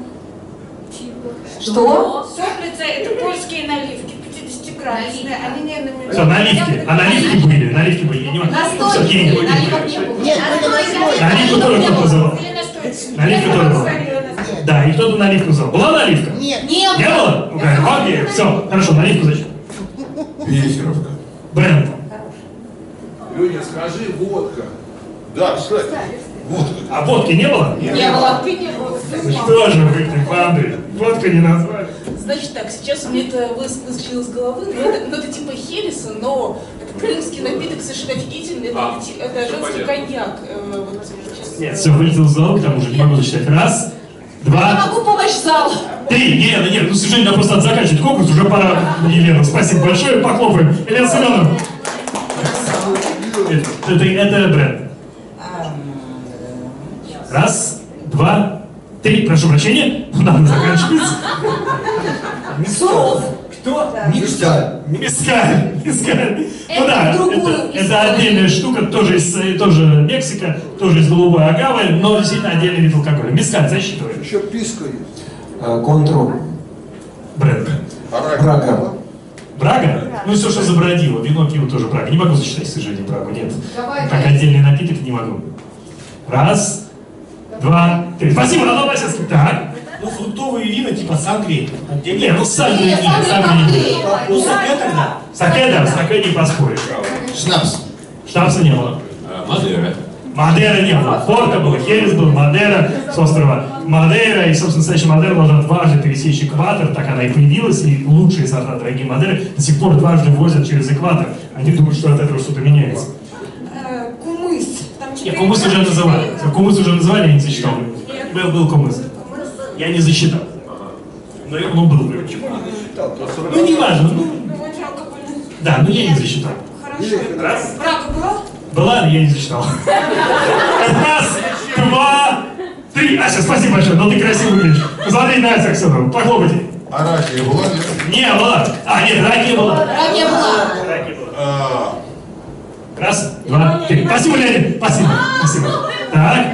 Что? Соплица — это польские наливки, 50-градусные, они нервными... Все, наливки. А наливки были, я не могу. Все, Настойки деньги. были, наливок не было. Нет, Наливку тоже кто-то называл. Или настойки. Наливка тоже была. Да, и кто-то наливку называл. Была наливка? Нет. Не было? Окей, все, хорошо, наливку зачем? Бехеровка. Бренд. Леня, скажи водка. Да, кстати. Водка. А водки не было? Не было. Ну что же вы, Андрей, водка не назвали. Значит так, сейчас у меня это выскочило из головы, но это типа хереса, но это крымский напиток совершенно офигительный, это женский коньяк. Вот, сейчас. Нет, все, вылетел из головы, к тому же не могу засчитать. Раз, Я два, могу помощь в зал. 3. Нет, ну, к сожалению, надо просто заканчивать конкурс, уже пора, Елена. Спасибо большое, похлопаем. Елена Семеновна. Это бренд. Раз, два, 3. Прошу прощения, надо заканчивать. Суров. Кто? Мискаль. Мискаль. Ну да, это отдельная штука, тоже Мексика, тоже из голубой агавы, но действительно отдельный вид алкоголя. Мискаль засчитываем. Еще писка есть. Контрол. Бренд. Брага. Брага? Ну и все, что забродило. Вино, пиво тоже брага. Не могу засчитать, к сожалению, брагу. Нет. Давай, как отдельный напиток не могу. Раз, два, три. Спасибо, Роман Васильевский. Так. Ну, фруктовые вина типа сангрии. Нет, ну сангрии нет, Ну, саке тогда. Саке не поспоришь. Шнапс. Шнапса не было. Мадейра. Мадейра не было. Порто был, Херес был, Мадейра с острова Мадейра. И, собственно, настоящая Мадейра должна дважды пересечь экватор. Так она и появилась. И лучшие сорта, дорогие Мадейры, до сих пор дважды возят через экватор. Они думают, что от этого что-то меняется. Кумыс. Нет, кумыс уже называли. Кумыс уже называли, я не зачитал. Был кумыс. Я не засчитал. Но был. Ну, не важно. Да, но я не засчитал. Раз. Брага была? Была, но я не засчитал. Раз, два, три. Ася, спасибо большое, но ты красиво выглядишь. Посмотри на Асю Аксенову, похлопайте. А ракия была? Не, была. Нет, ракия была. Ракия была. Раз, два, три. Спасибо, Леонид, спасибо. Так.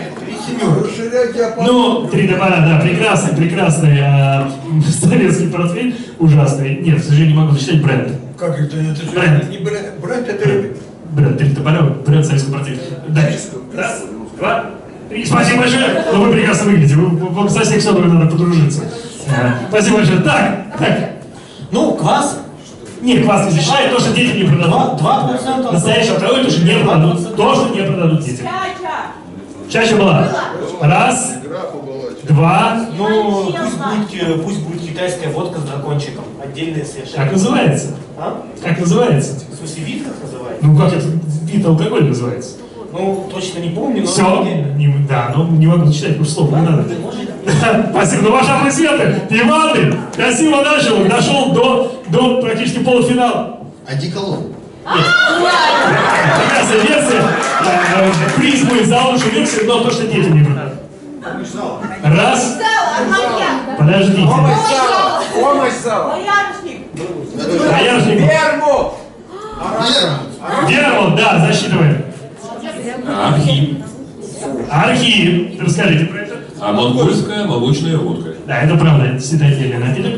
Ну, 3 топора, да, прекрасный советский портфель, ужасный. Нет, к сожалению, не могу зачитать бренд. Как это? Это же Бренд. не бренд, это... Бренд, 3 топора, бренд советского портфеля. Дальше. Раз, два, три. Спасибо большое, но вы прекрасно выглядите. Вам со всех все надо подружиться. Спасибо большое. Так. Ну, квас. Нет, квас не засчитает, то, что дети не продадут. 2%. Настоящий алкоголь тоже не продадут. То, что не продадут детям. Чаще была. Раз, два. Ну, пусть будет китайская водка с дракончиком. Отдельная совершенно. Как называется? А? Как называется? В смысле, вид как называется? Ну, как это вид алкоголя называется? Ну, точно не помню, но... Все? Да, но не могу читать, потому что слов не надо. Спасибо. Ну, ваши аплодисменты. Иван, красиво начал, дошел до практически полуфинала. Одеколон. Прекрасная версия. Приз будет за лучшую версию, но то, что детям не продадут. Раз. Подождите. Помощь сала. Боярышник. Верму. Верму, да, засчитываем. Архив. Расскажите про это. А монгольская молочная водка. Да, это правда, это всегда отдельный напиток.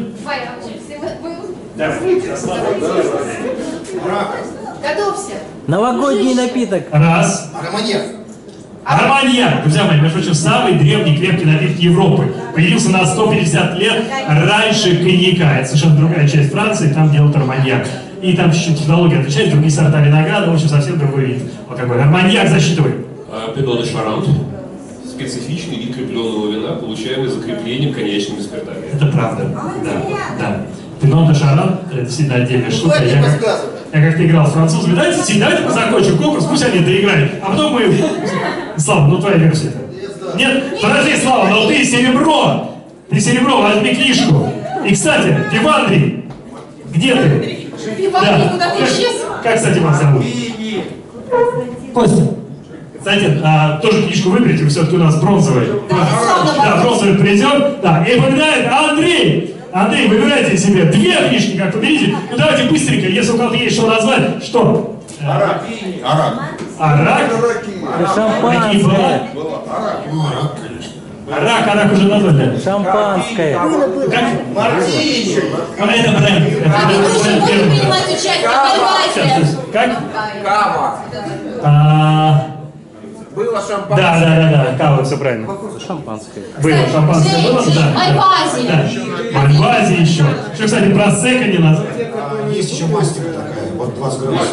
Готовься. Новогодний напиток. Раз. Арманьяк. Арманьяк, друзья мои, между прочим, самый древний крепкий напиток Европы. Появился на 150 лет раньше коньяка. Это совершенно другая часть Франции, там делают арманьяк. И там чуть-чуть технология отличается, другие сорта винограда, в общем, совсем другой вид алкоголя. Арманьяк засчитываем. Пино де Шарант. Специфичный вид крепленного вина, получаемый закреплением коньячными спиртами. Это правда, да. Пино де Шарант, это действительно отдельная штука. Я как-то играл с французами. Давайте мы закончим конкурс, пусть они доиграли. А потом мы... Слава, ну твоя версия. Нет, подожди, Слава, но ты серебро. Ты серебро, возьми книжку. И, кстати, Ивандрий, где ты? Ивандрий, куда ты исчез? Как, кстати, вас зовут? Костя. Кстати, тоже книжку выберите, вы все-таки у нас бронзовый. Да, бронзовый призер. Да, и победает Андрей. Андрей, выбирайте себе 2 книжки, как победитель. Ну давайте быстренько, если у кого-то есть что назвать. Что? Арак. Арак? Шампанское. Арак уже назвали. Шампанское. Как? Мартини. Это бренд. А вы тоже будете принимать участие в Хорватии? Как? Кава. Было шампанское. Да, кава, все правильно. Шампанское. Было шампанское, было? Да. Альбази. Альбази еще. Что, кстати, просека не назвали? Есть еще мастика такая, вот 20 граммов.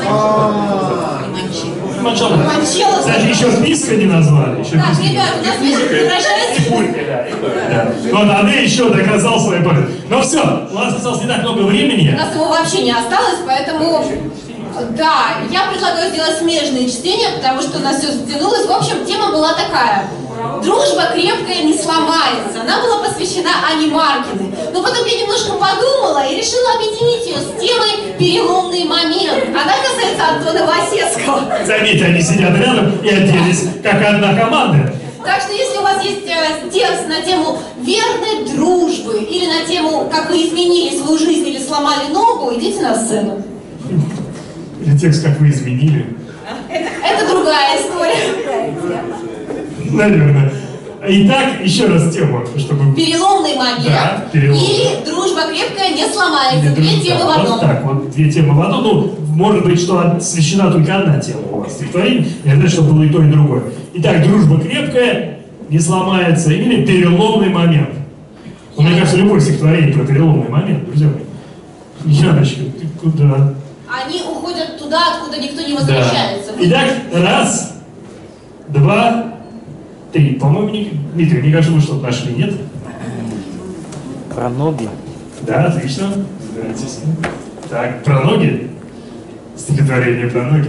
Манчелло. Кстати, еще списка не назвали. Так, ребята, у нас вечер превращается. Да. Вот Андрей еще доказал свою победу. Ну все, у нас осталось не так много времени. У нас его вообще не осталось, поэтому... Да, я предлагаю сделать смежные чтения, потому что у нас все затянулось. В общем, тема была такая. Дружба крепкая не сломается. Она была посвящена Ане Маркиной. Но потом я немножко подумала и решила объединить ее с темой «Переломный момент». Она касается Антона Васецкого. Заметьте, они сидят рядом и оделись как одна команда. Так что если у вас вас есть текст на тему верной дружбы или на тему, как вы изменили свою жизнь или сломали ногу, идите на сцену. Или текст, как вы изменили. Это другая история. Наверное. Итак, еще раз тему, чтобы... Переломный момент. Да, переломный. Или дружба крепкая не сломается. Две темы в одном. Вот так, вот две темы в одном. Ну, может быть, что освещена только одна тема у вас стихотворений. Я знаю, что было и то, и другое. Итак, дружба крепкая, не сломается. Или переломный момент. Ну, мне кажется, любое стихотворение про переломный момент, друзья мои. Яночка, ты куда? Они уходят туда, откуда никто не возвращается. Да. Итак, раз, два, три. По-моему, Дмитрий, мне кажется, вы что-то нашли, нет? Про ноги. Да, отлично. Разбирайтесь. Так, про ноги. Стихотворение про ноги.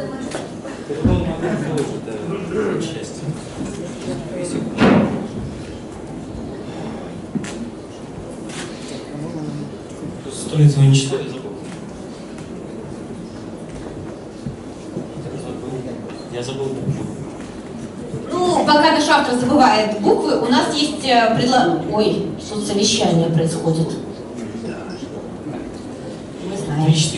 Стоит вы не читали, забыл. Я забыл букву. Ну, пока наш автор забывает буквы, у нас есть Ой, что-то совещание происходит. Мы знаем. 3-4.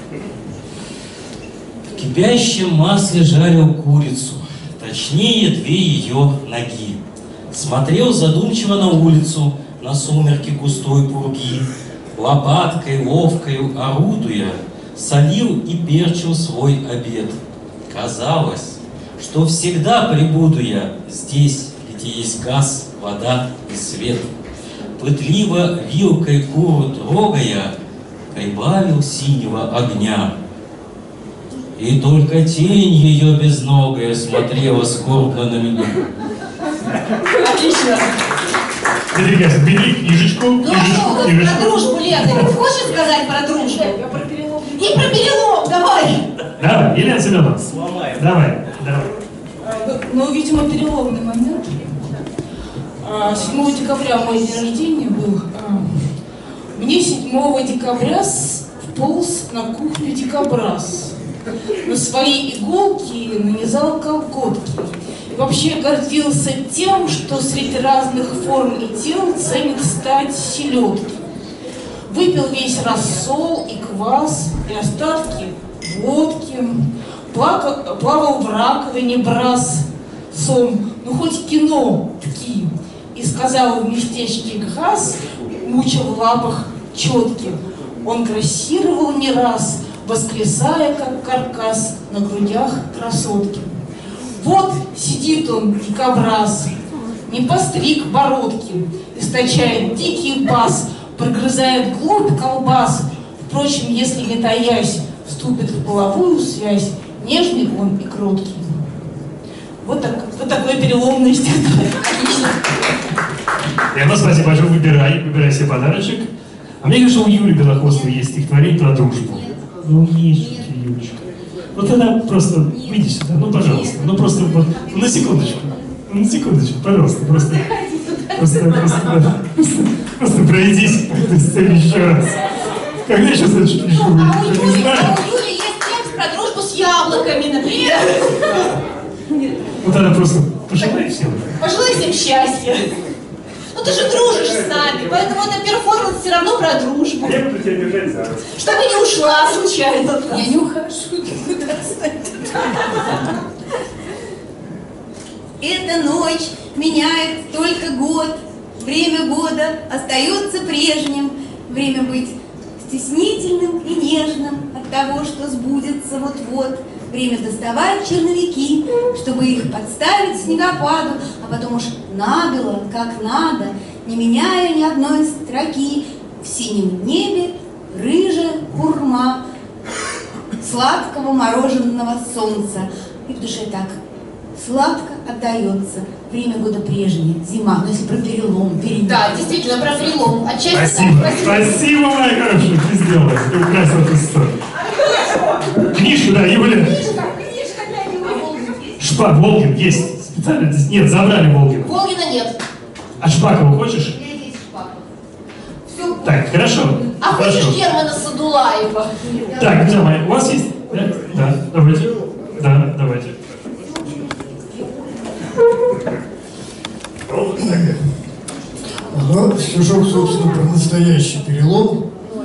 В кипящем масле жарил курицу, точнее 2 ее ноги. Смотрел задумчиво на улицу, на сумерки густой пурги. Лопаткой ловкою орудуя, солил и перчил свой обед. Казалось, что всегда прибуду я здесь, где есть газ, вода и свет. Пытливо вилкой куру трогая, прибавил синего огня. И только тень ее безногая смотрела скорбно на меня. Отлично. Бери книжечку. Ну что, про дружбу, Лена, ты хочешь сказать про дружбу? И про перелом, давай. Давай, Елена Семеновна. Давай. Ну, видимо, переломный момент. 7 декабря мой день рождения был. Мне 7 декабря вполз на кухню дикобраз. На свои иголки нанизал колготки. И вообще гордился тем, что среди разных форм и тел ценит стать селедки. Выпил весь рассол и квас, и остатки водки. Плавал в раковине брас сом, ну хоть кино тки. И сказал в местечке газ, мучил в лапах четки. Он грассировал не раз, воскресая, как каркас, на грудях красотки. Вот сидит он, дикобраз, не постриг бородки, источает дикий бас, прогрызает глубь колбас. Впрочем, если не таясь, вступит в половую связь, нежный он и кроткий. Вот такое переломное стихотворение. Отлично. Яна, спасибо большое. Выбирай себе подарочек. А мне кажется, у Юли Белохвостовой есть стихотворение про дружбу. Ну, есть, Юлечка. Вот она просто, видишь сюда, ну, пожалуйста, ну, просто, вот, на секундочку, пожалуйста, просто пройдись еще раз. Когда еще следующую книжку А у выйдет, не знаю. Юли есть текст про дружбу с яблоками, например. Вот она просто пожелай всем. Пожелай всем счастья. Ну ты же дружишь с нами, поэтому это перформанс все равно про дружбу. Я буду тебя держать за руку. Чтобы не ушла случайно. Я не ухожу никуда, кстати. Эта ночь меняет только год. Время года остается прежним. Время быть стеснительным и нежным от того, что сбудется вот-вот. Время доставать черновики, чтобы их подставить снегопаду, а потом уж набело, как надо, не меняя ни одной строки. В синем небе рыжая курма сладкого мороженого солнца. И в душе так сладко отдается. Время года прежнее, зима, но если про перелом, Да, действительно, про перелом. Отчасти Спасибо, спасибо, моя хорошая, ты сделала, ты украсила эту историю. Книжку, да, Юля. Шпак, Волгин есть. Специально здесь нет, забрали Волгина. Волгина нет. А Шпакова хочешь? У меня есть Шпаков. Все. Так, хорошо. А хорошо. хочешь Германа Садулаева? Так, друзья мои, у вас есть? Да, да, давайте. Да, давайте. Ну, стишок, собственно, про настоящий перелом,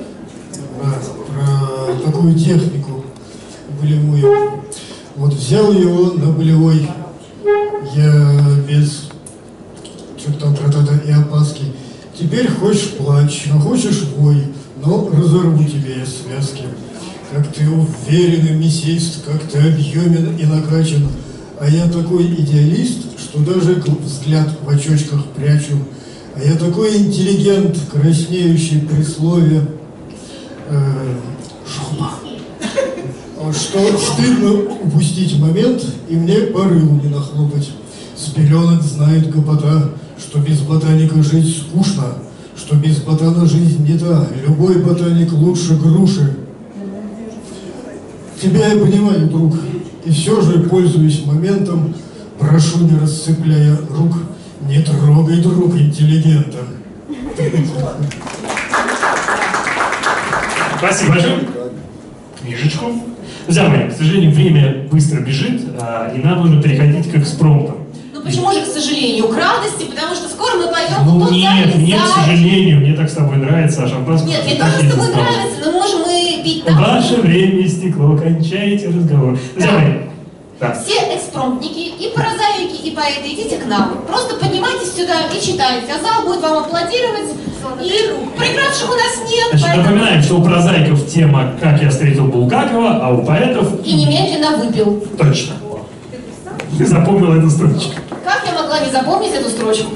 про такую технику болевую. Вот взял его на болевой, я без что-то там тра-та-та и опаски. Теперь хочешь плачь, а хочешь вой, но разорву тебе я связки. Как ты уверен и мясист, как ты объемен и накачан. А я такой идеалист, что даже взгляд в очочках прячу. А я такой интеллигент, краснеющий при слове «жопа», что стыдно упустить момент и мне по рылу не нахлопать. С пеленок знает гопота, что без ботаника жить скучно, что без ботана жизнь не та, любой ботаник лучше груши. Тебя я понимаю, друг, и все же, пользуясь моментом, прошу, не расцепляя рук, не трогай, друг, интеллигента. Спасибо большое. Книжечку. Друзья мои, к сожалению, время быстро бежит, и нам нужно переходить к экспромтам. Ну почему же, к сожалению? К радости, потому что скоро мы пойдем Ну туда нет, мне, к сожалению, мне так с тобой нравится, а шампанское... Нет, мне тоже с тобой нравится, но можем мы пить там. Ваше время истекло, кончайте разговор. Друзья мои, да. Все экспромтники, и прозаики, и поэты, идите к нам. Просто поднимайтесь сюда и читайте, а зал будет вам аплодировать. И проигравших у нас нет. Значит, поэтому... напоминаем, что у прозаиков тема «Как я встретил Булгакова», а у поэтов... И немедленно выпил. Точно. Ты запомнил эту строчку. Как я могла не запомнить эту строчку?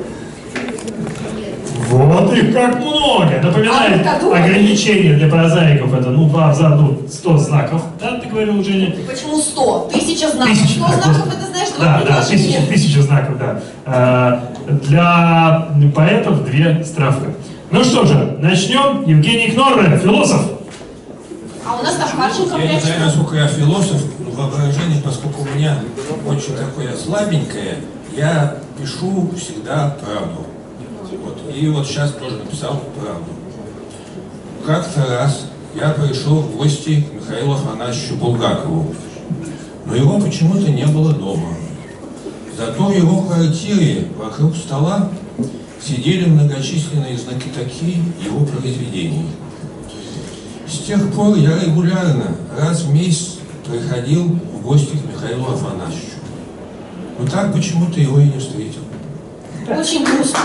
Вот их как много! Напоминает, ограничение для прозаиков это, 100 знаков. Да, ты говорил, Женя? Почему 100? 1000 знаков. 1000 100 знаков, это значит, что да, вы да, предложили. 1000 знаков, да. Для поэтов 2 строфы. Ну что же, начнем. Евгений Кнорре, философ. А у нас там Харченко Я не знаю, насколько я философ, но воображение, поскольку у меня очень такое слабенькое, я пишу всегда правду. Вот. И вот сейчас тоже написал правду. Как-то раз я пришел в гости к Михаилу Афанасьевичу Булгакову, но его почему-то не было дома. Зато в его квартире вокруг стола сидели многочисленные знатоки его произведений. С тех пор я регулярно, раз в месяц, приходил в гости к Михаилу Афанасьевичу. Но так почему-то его и не встретил. Очень грустно.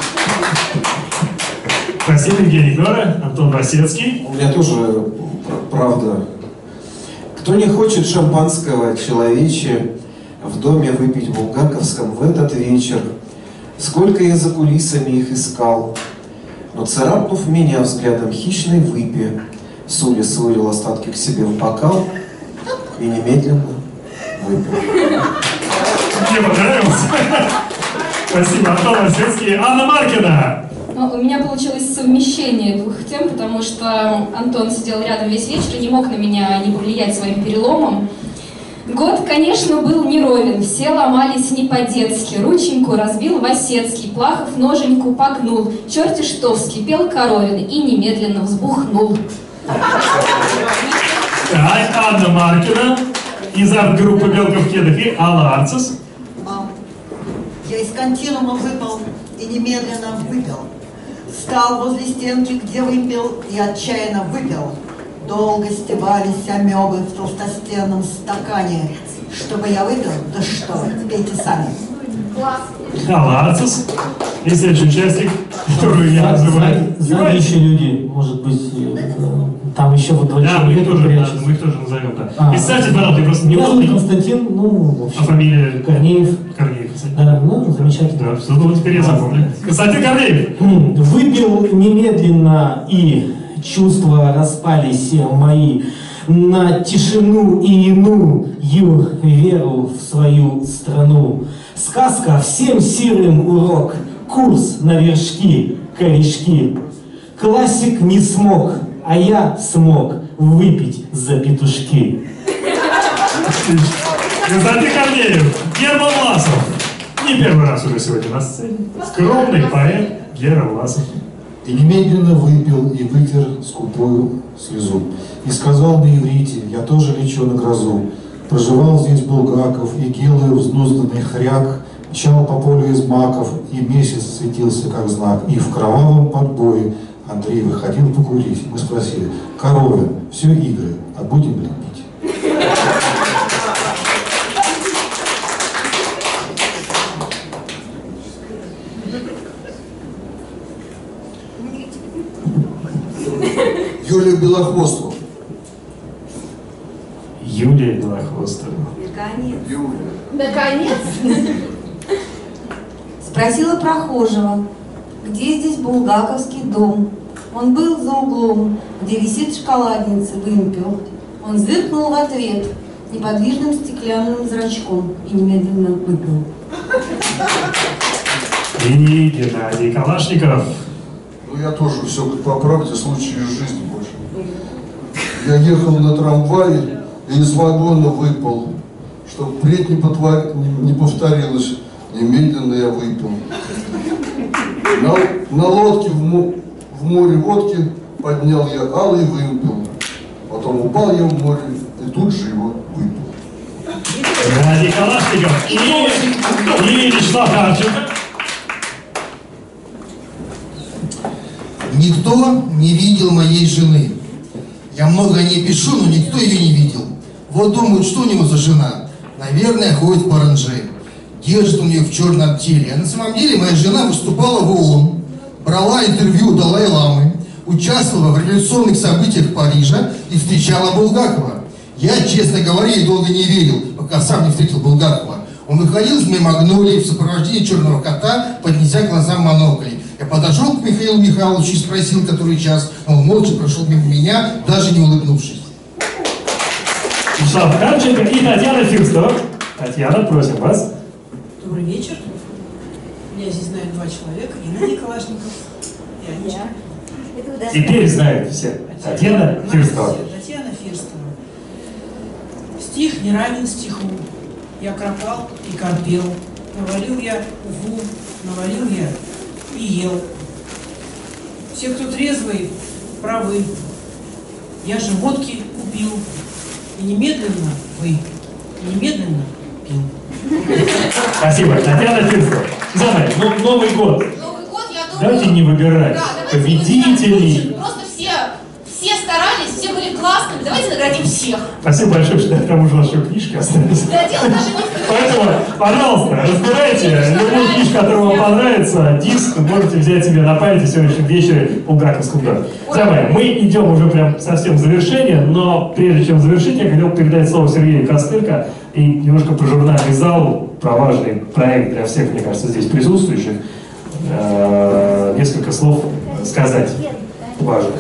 Спасибо, Евгений Кнорре. Антон Васецкий. У меня тоже правда. Кто не хочет шампанского человече в доме выпить в Булгаковском в этот вечер? Сколько я за кулисами их искал. Но царапнув меня взглядом хищной выпи, Суля свырил остатки к себе в бокал и немедленно выпил. Мне понравилось. Спасибо, Антон Васецкий. Анна Маркина. Ну, у меня получилось совмещение 2 тем, потому что Антон сидел рядом весь вечер и не мог на меня не повлиять своим переломом. Год, конечно, был неровен, все ломались не по-детски. Рученьку разбил Васецкий, Плахов ноженьку погнул, Чертиштовский пел Коровин и немедленно взбухнул. Так, Анна Маркина из арт-группы «Белка в кедах» и Алла Арцис. Я из континуума выпал и немедленно выпил. Встал возле стенки, где выпил, и отчаянно выпил. Долго стебались амебы в толстостенном стакане. Чтобы я выпил, да что вы, пейте сами. Алла Арцис. И следующий участник, которую я называю. Знающие люди, может быть, там еще вот 2 Да, мы их тоже назовем, да. Представьте, пожалуйста, ты просто не меня зовут Константин, в общем, а фамилия? Корнеев. Корнеев. Да, замечательно. Да, все, вот теперь я запомню. Константин Корнеев. Выпил немедленно, и чувства распались мои на тишину и иную веру в свою страну. Сказка всем сирым урок, курс на вершки, корешки. Классик не смог, а я смог выпить за петушки. Константин Корнеев, Герман Власов. Не первый раз уже сегодня на сцене. Скромный поэт Гера Власов. И немедленно выпил и вытер скупую слезу. И сказал на иврите: я тоже лечу на грозу. Проживал здесь Булгаков, и Гилы взнузданный хряк, Мчал по полю из маков, и месяц светился как знак. И в кровавом подбое Андрей выходил покурить. Мы спросили: Коровин, все игры, а будем ли пить? Юлия Белохвостова. Юлия Белохвостова. Наконец. Спросила прохожего, где здесь булгаковский дом. Он был за углом, где висит шоколадница, вымпел. Он зыркнул в ответ неподвижным стеклянным зрачком и немедленно выпил. И Геннадий Калашников. Ну, я тоже все по правде, случай из жизни больше. Я ехал на трамвае и из вагона выпал. Чтобы впредь не повторилось, немедленно я выпил. На лодке в море водки поднял я алый вымпел. Потом упал я в море и тут же его выпил. Геннадий Калашников и Вячеслав Харченко. Никто не видел моей жены. Я много о ней пишу, но никто ее не видел. Вот думают, что у него за жена. Наверное, ходит по оранжерее. Держит он ее в черном теле. А на самом деле моя жена выступала в ООН, брала интервью у Далай-ламы, участвовала в революционных событиях Парижа и встречала Булгакова. Я, честно говоря, ей долго не верил, пока сам не встретил Булгакова. Он выходил из моей магнолии в сопровождении черного кота, поднеся глазам моноклей. Я подошел к Михаилу Михайловичу и спросил, который час. Он молча прошел мимо меня, даже не улыбнувшись. Вячеслав Харченко и Татьяна Фирстова. Татьяна, просим вас. Добрый вечер. Меня здесь знают два человека. Геннадий Калашников и Анечка. Теперь знают все. Татьяна Фирстова. Татьяна Фирстова. Стих не равен стиху. Я кропал и корпел. Навалил я уфу, навалил я и ел. Все, кто трезвый, правы. Я же водки купил. И немедленно пил. Спасибо. Татьяна Фирстова. Зана, ну, Новый год. Новый год, я думаю... Давайте не выбирать победителей. Просто все старались, все были классными. Давайте наградим всех. Спасибо большое, что к тому же ваши книжки остались. Да, дело даже не в том. Поэтому, пожалуйста, разбирайте любую книжку, которая вам понравится, диск можете взять себе на память в сегодняшнем вечере Булгаковского дома. Самое, мы идем уже прям совсем в завершение, но прежде чем завершить, я хотел передать слово Сергею Костырко и немножко про журнальный зал, про важный проект для всех, мне кажется, здесь присутствующих. Несколько слов сказать важных.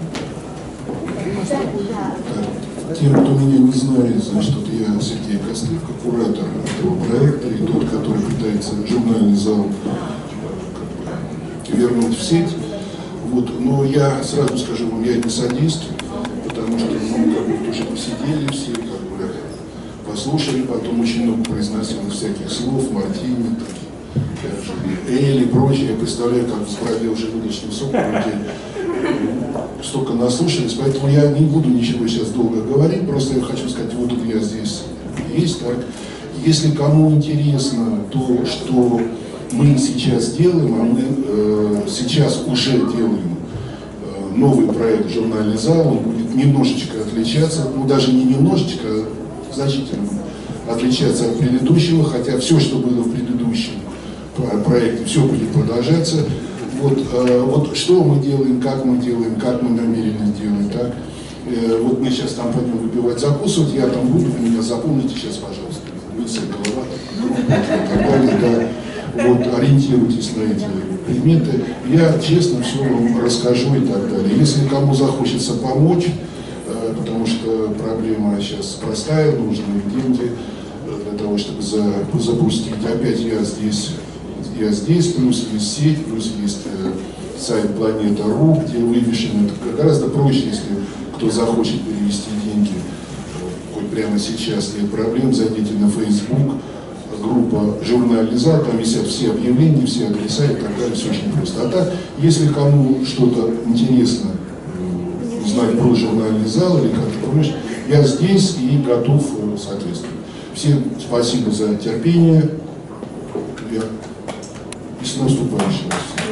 Тем, кто меня не знает, значит, вот я Сергей Костырко, куратор этого проекта и тот, который пытается журнальный зал вернуть в сеть. Вот. Но я сразу скажу вам, я не садист, потому что мы как бы тоже посидели все, как бы послушали, потом очень много произносилось всяких слов, мартини, Эли и прочее. Я представляю, как взбродил желудочный сок, столько наслушались, поэтому я не буду ничего сейчас долго говорить, просто я хочу сказать, вот у меня здесь есть, так. Если кому интересно то, что мы сейчас делаем, а мы сейчас уже делаем новый проект «Журнальный зал», он будет немножечко отличаться, ну даже не немножечко, а значительно отличаться от предыдущего, хотя все, что было в предыдущем проекте, все будет продолжаться. Вот что мы делаем, как мы намерены делать, так? Вот мы сейчас там пойдем выпивать, закусывать, я там буду, вы меня запомните сейчас, пожалуйста, мысль, голова, так далее, да. Вот, ориентируйтесь на эти предметы. Я честно все вам расскажу и так далее. Если кому захочется помочь, потому что проблема сейчас простая, нужны деньги для того, чтобы запустить. Опять я здесь, плюс есть сеть, плюс есть сайт Planeta.ru, где вывешено. Это гораздо проще, если кто захочет перевести деньги, хоть прямо сейчас нет проблем, зайдите на Facebook, группа «Журнальный зал», там висят все объявления, все адреса и так далее, все очень просто. А так, если кому что-то интересно узнать про журнальный зал или как-то прочее, я здесь и готов соответственно. Всем спасибо за терпение. вверх. И с наступающим.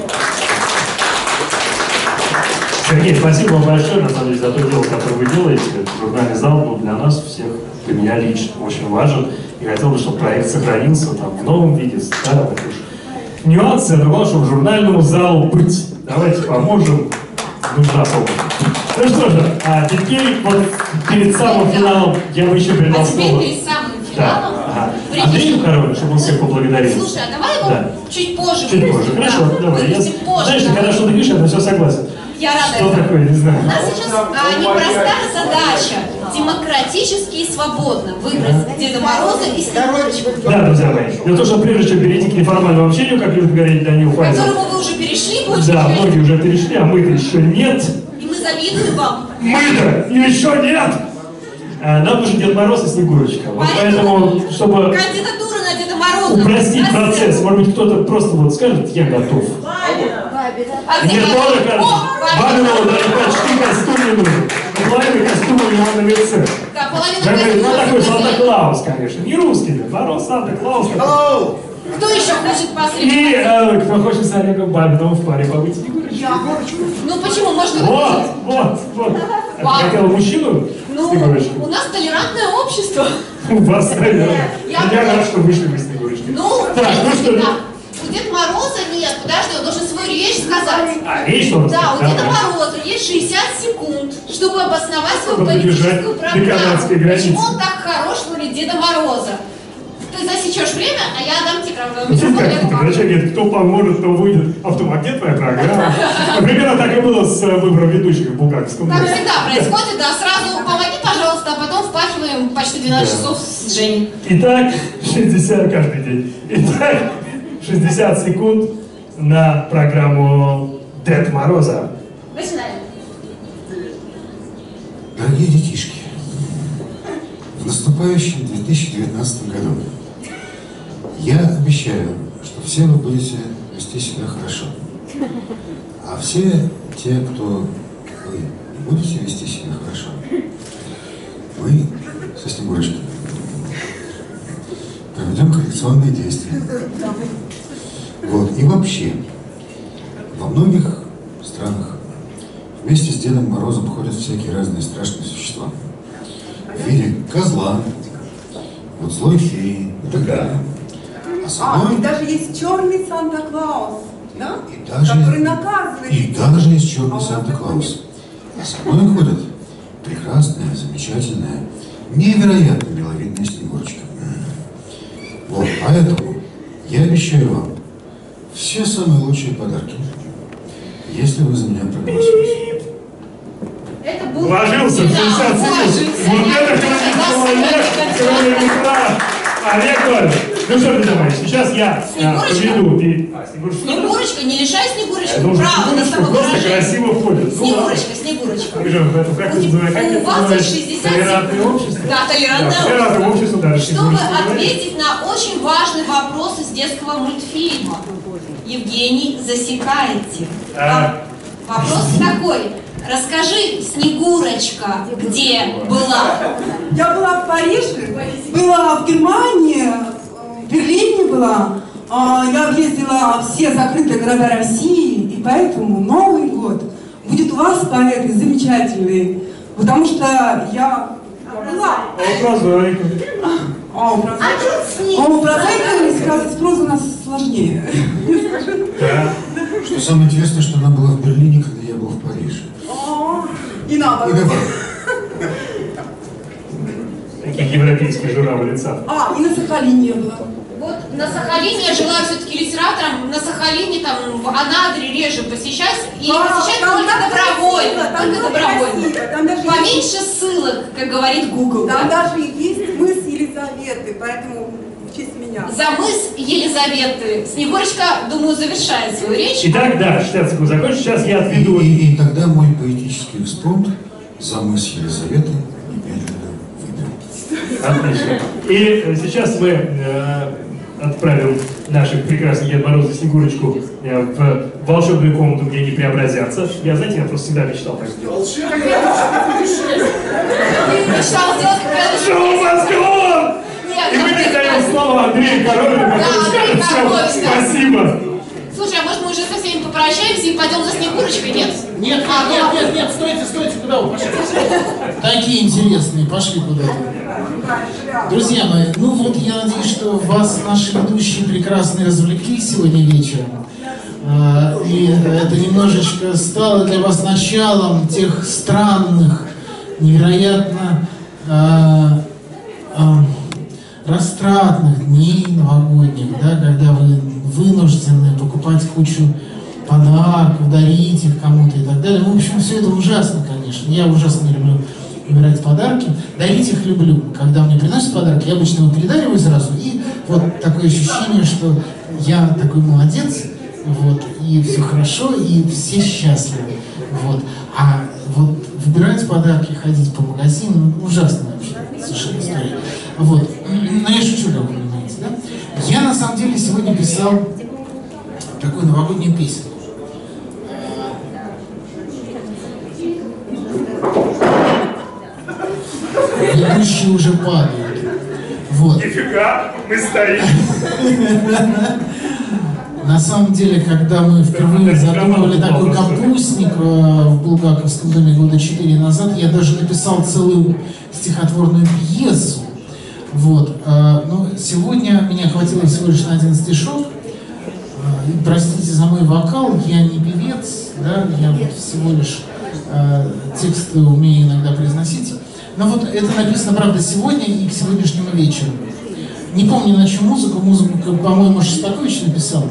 Сергей, спасибо вам большое, на самом деле, за то дело, которое вы делаете. Журнальный зал был для нас всех, для меня лично, очень важен. И хотел бы, чтобы проект сохранился там в новом виде. Да, так уж. Нюансы, я думал, чтобы журнальному залу быть. Давайте поможем. Нужна помощь. Ну что же, теперь вот перед самым финалом я бы еще передал слово. Перед самым финалом? Да. Андрею Коровину, чтобы он всех поблагодарил. Слушай, а давай его чуть позже. Чуть позже, хорошо, давай. Знаешь, ты когда что-то пишешь, я на все согласен. Я рада. Что такое, не знаю. У нас сейчас непростая задача. Демократически и свободно выбрать Деда Мороза и Снегурочку. Да, друзья мои. Для того, чтобы прежде чем перейти к неформальному общению, как любит говорить Данил К Файзел. которому вы уже перешли, будете. Да, многие уже перешли, а мы-то еще нет. И мы завидуем вам. Мы-то еще нет! Нам нужен Дед Мороз и Снегурочка. Вот поэтому, чтобы Кандидатура на Деда Мороза. упростить процесс, может быть, кто-то просто вот скажет, я готов. Мне тоже кажется, Бабину почти костюм не нужен. Половина костюма у него на лице. Да, половина костюма. Ну, такой Санта-Клаус, конечно. Не русский Дед Мороз, Санта-Клаус. Кто еще хочет посмотреть? И кто хочет с Олегом Бабиным в паре побыть Снегурочкой? Ну почему? Можно Вот. Хотела мужчину Снегурочкой? У нас толерантное общество. У вас, наверное. Я рад, что вышли вы Снегурочкой. Так, ну что? У Деда Мороза нет, подожди, он должен свою речь сказать. Речь он Да, у сказать, Деда Мороза есть 60 секунд, чтобы обосновать свою политическую программу. Почему он так хорош в роли Деда Мороза? Ты засечешь время, а я дам тебе микрофон. Вначале говорит, кто поможет, то выйдет. А где твоя программа? Примерно так и было с выбором ведущих в Булгаковском. Так всегда происходит, да, сразу помоги, пожалуйста, а потом впахиваем почти 12 часов с Женей. Итак, 60 каждый день. Итак, 60 секунд на программу Дед Мороза. Начинаем. Дорогие детишки, в наступающем 2019 году я обещаю, что все вы будете вести себя хорошо. А все те, кто вы не будете вести себя хорошо, мы со Снегурочкой проведем коррекционные действия. Вот. И вообще, во многих странах вместе с Дедом Морозом ходят всякие разные страшные существа. В виде козла, вот злой феи и так далее. И даже есть черный Санта-Клаус, да? Даже, который наказывает. И даже есть черный Санта-Клаус. А со мной ходят прекрасная, замечательная, невероятно миловидная Снегурочка. Вот, поэтому я обещаю вам все самые лучшие подарки, если вы за меня проголосуете. Это был... Вложился в 60 секунд. Вот это человек, Олег Владимирович. Ну что, друзья мои, сейчас я поведу. Снегурочка, не лишай Снегурочку права на самовыражение. Просто красиво ходит. Снегурочка. Как это называется? У вас есть 60 толерантное общество? Да, толерантное толерантное общество, да. Чтобы ответить на очень важный вопрос из детского мультфильма. Евгений, засекаете. Вопрос такой. Расскажи, Снегурочка, где была? Я была в Париже, была в Германии, в Берлине была. Я объездила все закрытые города России, и поэтому Новый год будет у вас, поэты, замечательный. Потому что я была... А у прозаика с прозой у нас сложнее. Что самое интересное, что она была в Берлине, когда я был в Париже. И наоборот. Таких европейских журавль лица. И на Сахалине была. Вот на Сахалине я желаю все-таки литераторам, на Сахалине там в Анадыре реже посещать и посещать только добровольно. Только добровольно. Поменьше ссылок, как говорит Google. Там даже есть мыс Елизаветы, поэтому в честь меня. За мыс Елизаветы Снегурочка, думаю, завершает свою речь. Итак, да, 60 секунд закончится, сейчас я отведу. И тогда мой поэтический экспромт за мыс Елизаветы немедленно выпил. Отлично. И сейчас мы отправим наших прекрасных Дед Мороза и Снегурочку в волшебную комнату, где они преобразятся. Я, знаете, я просто всегда мечтал так сделать. Мечтал сделать Шоу Москва! И мы передаем слово Андрею Коровину, который мы уже со всеми попрощаемся и пойдем за Снегурочкой, нет? Нет, стойте, куда вы пошли? Такие интересные, пошли куда-то. Друзья мои, ну вот я надеюсь, что вас наши ведущие прекрасно развлекли сегодня вечером. И это немножечко стало для вас началом тех странных, невероятно растратных дней новогодних, да, когда вы вынуждены покупать кучу подарков, дарить их кому-то и так далее. В общем, все это ужасно, конечно. Я ужасно не люблю выбирать подарки. Дарить их люблю. Когда мне приносят подарки, я обычно его передариваю сразу. И вот такое ощущение, что я такой молодец, вот, и все хорошо, и все счастливы. Вот. А вот выбирать подарки, ходить по магазинам, ужасно вообще совершенно история. Вот. Но я шучу, как вы понимаете, да? Я на самом деле сегодня писал такую новогоднюю песню. Ведущие уже падают. Вот. Нифига, мы стоим. На самом деле, когда мы впервые задумывали такой капустник в Булгаковском доме года 4 назад, я даже написал целую стихотворную пьесу. Вот. Но сегодня меня хватило всего лишь на один стишок. И простите за мой вокал, я не певец, да, я вот всего лишь тексты умею иногда произносить. Но вот это написано, правда, сегодня и к сегодняшнему вечеру. Не помню, на чью музыку, по-моему, Шостакович написал.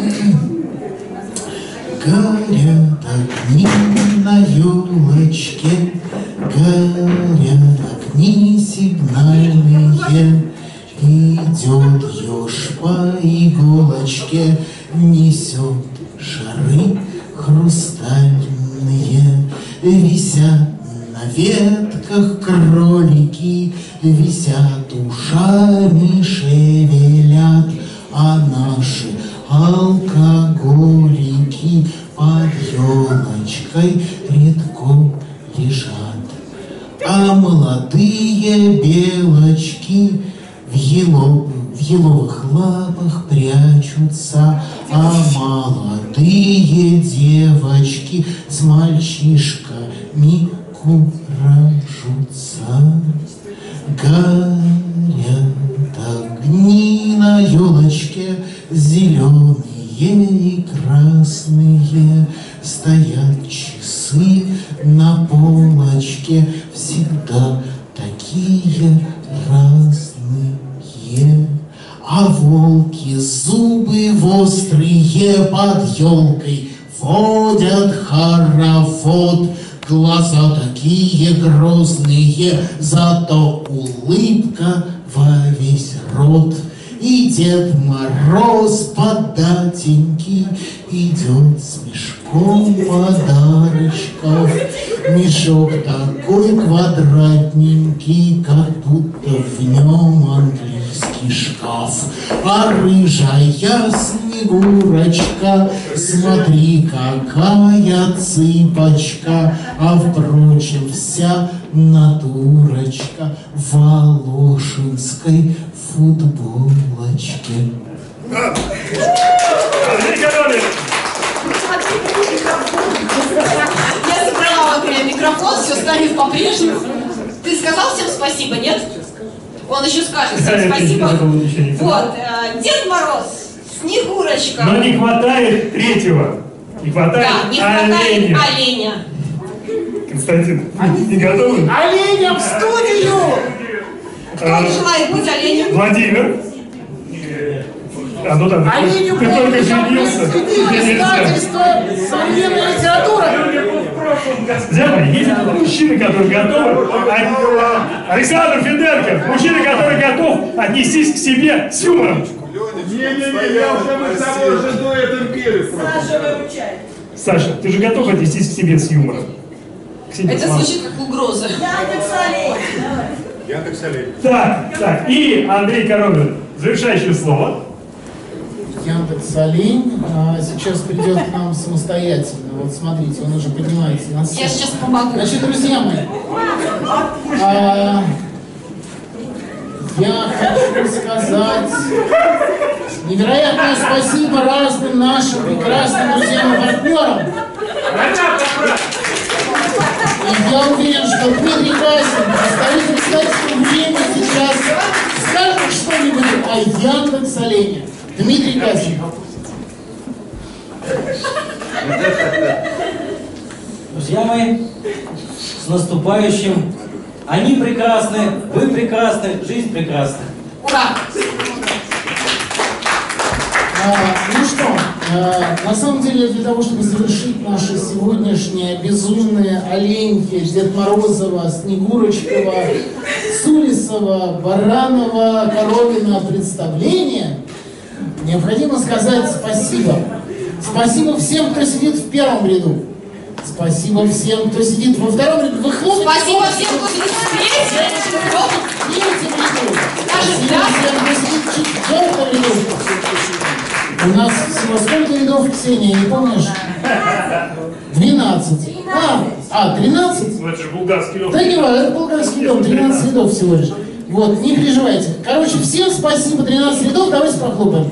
Горят огни на елочке, горят огни сигнальные, идет еж по иголочке, несет шары хрустальные, висят на ветках кролики, висят ушами, шевелят, а наши алкоголики под елочкой редком лежат. А молодые белочки в еловых лапах прячутся, а молодые девочки с мальчишками куражутся. Горят огни на елочке, зеленые и красные, стоят часы на полочке, всегда такие разные. А волки зубы острые под елкой водят хоровод. Глаза такие грозные, зато улыбка во весь рот. И Дед Мороз податенький идет с мешком подарочков. Мешок такой квадратненький, как будто в нем английский шкаф. А рыжая Снегурочка, смотри, какая цыпочка, а впрочем вся натурочка в волошинской футболочке. Я забрала у Андрея микрофон, все станет по-прежнему. Ты сказал всем спасибо, нет? Он еще скажет всем спасибо. Вот, Дед Мороз, Снегурочка. Но не хватает третьего. Не хватает, да, не хватает оленя. Константин, не готовы? Оленя в студию! Кто желает быть оленем? Владимир. А ну там, ты только женился. Издательство «Современная литература». Друзья мои, есть мужчины, которые готовы. Александр Феденко, мужчина, который готов отнестись к себе с юмором. Не-не-не, я уже мы с тобой уже дуэтом пели. Саша, выручай. Саша, ты же готов отнестись к себе с юмором? Это звучит как угроза. Яндекс Олей. Так, и Андрей Коровин, завершающее слово. Яндекс Олень сейчас придет к нам самостоятельно. Вот смотрите, он уже поднимается на сцену. Я сейчас помогу. Значит, друзья мои, я хочу сказать Невероятное спасибо разным нашим прекрасным друзьям и партнерам. И я уверен, что Дмитрий Касин, представитель издательства «Время» сейчас скажет что-нибудь о Яндекс.Олене. Дмитрий Касин. Друзья мои, с наступающим! Они прекрасны, вы прекрасны, жизнь прекрасна. Ура! Ну что, на самом деле для того, чтобы завершить наше сегодняшнее безумное Оленьки, Дед Морозова, Снегурочкова, Сулисова, Баранова, Коровина представление, необходимо сказать спасибо. Спасибо всем, кто сидит в первом ряду. Спасибо всем, кто сидит во втором ряду. Вы хлопаете. Спасибо всем, кто сидит в третьем ряду. Спасибо всем, кто сидит в четвертом ряду. У нас всего сколько рядов, Ксения, не помнишь? 12. 13? Ну это же булгарский дом. Да не важно, это булгарский дом, 13 рядов всего лишь. Вот, не переживайте. Короче, всем спасибо, 13 рядов, давайте похлопаем.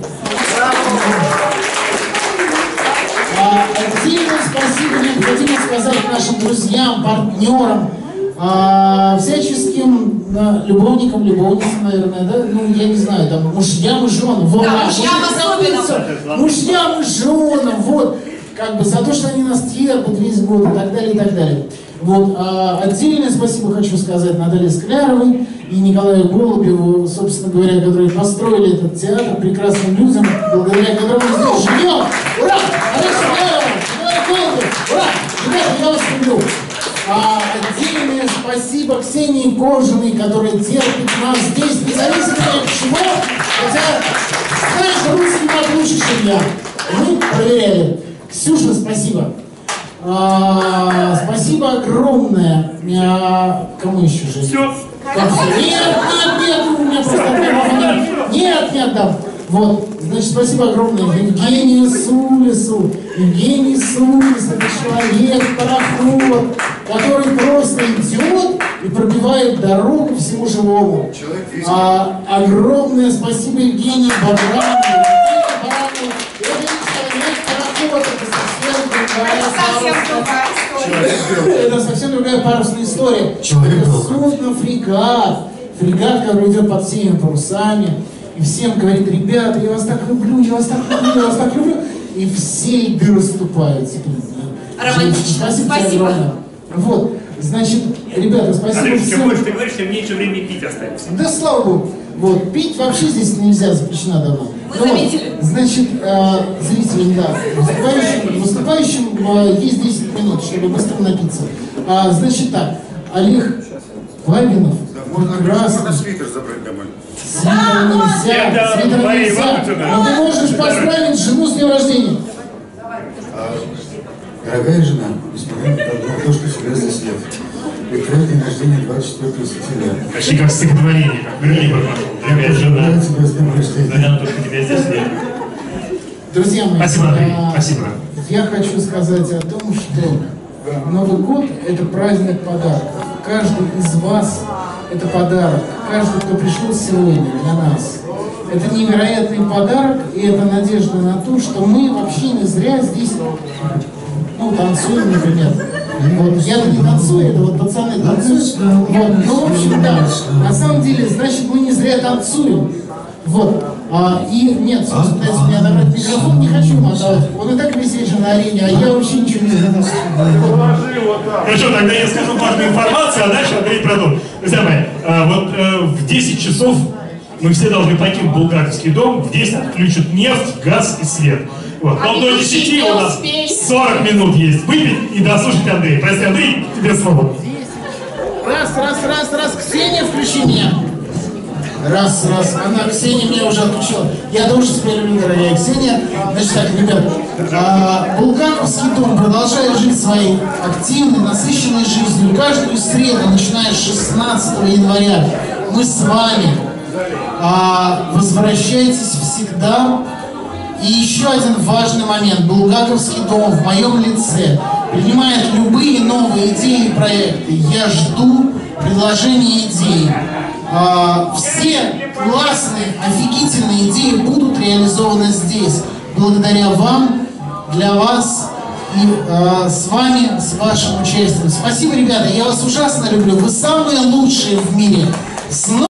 Отдельное спасибо необходимо сказать нашим друзьям, партнерам, всяческим любовникам, любовницам, наверное, да? Ну, я не знаю, там, мужьям и женам. Вот, да, мужьям особенно. Мужьям и женам, вот, как бы за то, что они нас терпят весь год и так далее, и так далее. Вот, отдельное спасибо хочу сказать Наталье Скляровой и Николаю Голубеву, собственно говоря, которые построили этот театр, прекрасным людям, благодаря которым мы здесь живем. Ура! Наталья Склярова, Николай Голубев, ура! Ребята, я вас люблю. Отдельное спасибо Ксении Кожаной, которая терпит нас здесь, независимо от чего, хотя, знаешь, русский мат лучше, чем я. Мы проверяли. Ксюша, спасибо. Спасибо огромное. Кому еще же? Все. Нет, у меня просто нет, да. Вот, значит, спасибо огромное Евгению Сулису. Евгений Сулис — это человек-пароход, который просто идет и пробивает дорогу всему живому. Огромное спасибо Евгению Баранову. Это совсем другая парусная история. Судно фрегат. Фрегат, который идет под всеми парусами. И всем говорит: ребята, я вас так люблю, я вас так люблю, я вас так люблю. И все льды расступаются. Романтично. Спасибо. Вот. Значит, ребята, спасибо Олег, всем. чем больше ты говоришь, тем меньше времени пить остается. Да слава богу. Вот. Пить вообще здесь нельзя, запрещено давно. Мы заметили. Значит, зрителям, да, выступающим есть 10 минут, чтобы быстро напиться. Значит так, Олег Лабинов, прекрасный. Свитер забрать домой. Свитер нельзя. Но ты можешь поздравить жену с днем рождения. Дорогая жена, несмотря на то, что тебя здесь нет, прекрасный день рождения 24 сентября. Почти как стихотворение, как Берлибер пошел. Дорогая жена. Тебя с днем рождения. Несмотря на то, что тебя здесь нет. Друзья мои, спасибо, Андрей. Спасибо. Я хочу сказать о том, что Новый год – это праздник подарков. Каждый из вас – это подарок. Каждый, кто пришел сегодня для нас. Это невероятный подарок, и это надежда на то, что мы вообще не зря здесь, танцуем, например. Вот, я-то не танцую, это вот пацаны танцуют. Вот, ну, в общем, да. На самом деле, значит, мы не зря танцуем. Вот. И нет, собственно, дайте мне отобрать микрофон, не хочу ему отдавать. Он и так висит же на арене, а я вообще ничего не знаю. Хорошо, тогда я скажу важную информацию, а дальше Андрей продолжит. Друзья мои, в 10 часов мы все должны пойти в Булгаковский дом, в 10 отключат нефть, газ и свет. Вот. Но до 10 у нас 40 минут есть выпить и дослушать Андрея. Прости, Андрей, тебе слово. Раз, Ксения, включи меня. Раз, она, Ксения, меня уже отключила. Я тоже теперь люблю, дорогая Ксения. Значит так, ребят, Булгаковский дом продолжает жить своей активной, насыщенной жизнью. Каждую среду, начиная с 16 января, мы с вами. Возвращайтесь всегда. И еще один важный момент. Булгаковский дом в моем лице принимает любые новые идеи и проекты. Я жду предложений идей. Все классные, офигительные идеи будут реализовано здесь. Благодаря вам, для вас и с вами, с вашим участием. Спасибо, ребята, я вас ужасно люблю. Вы самые лучшие в мире.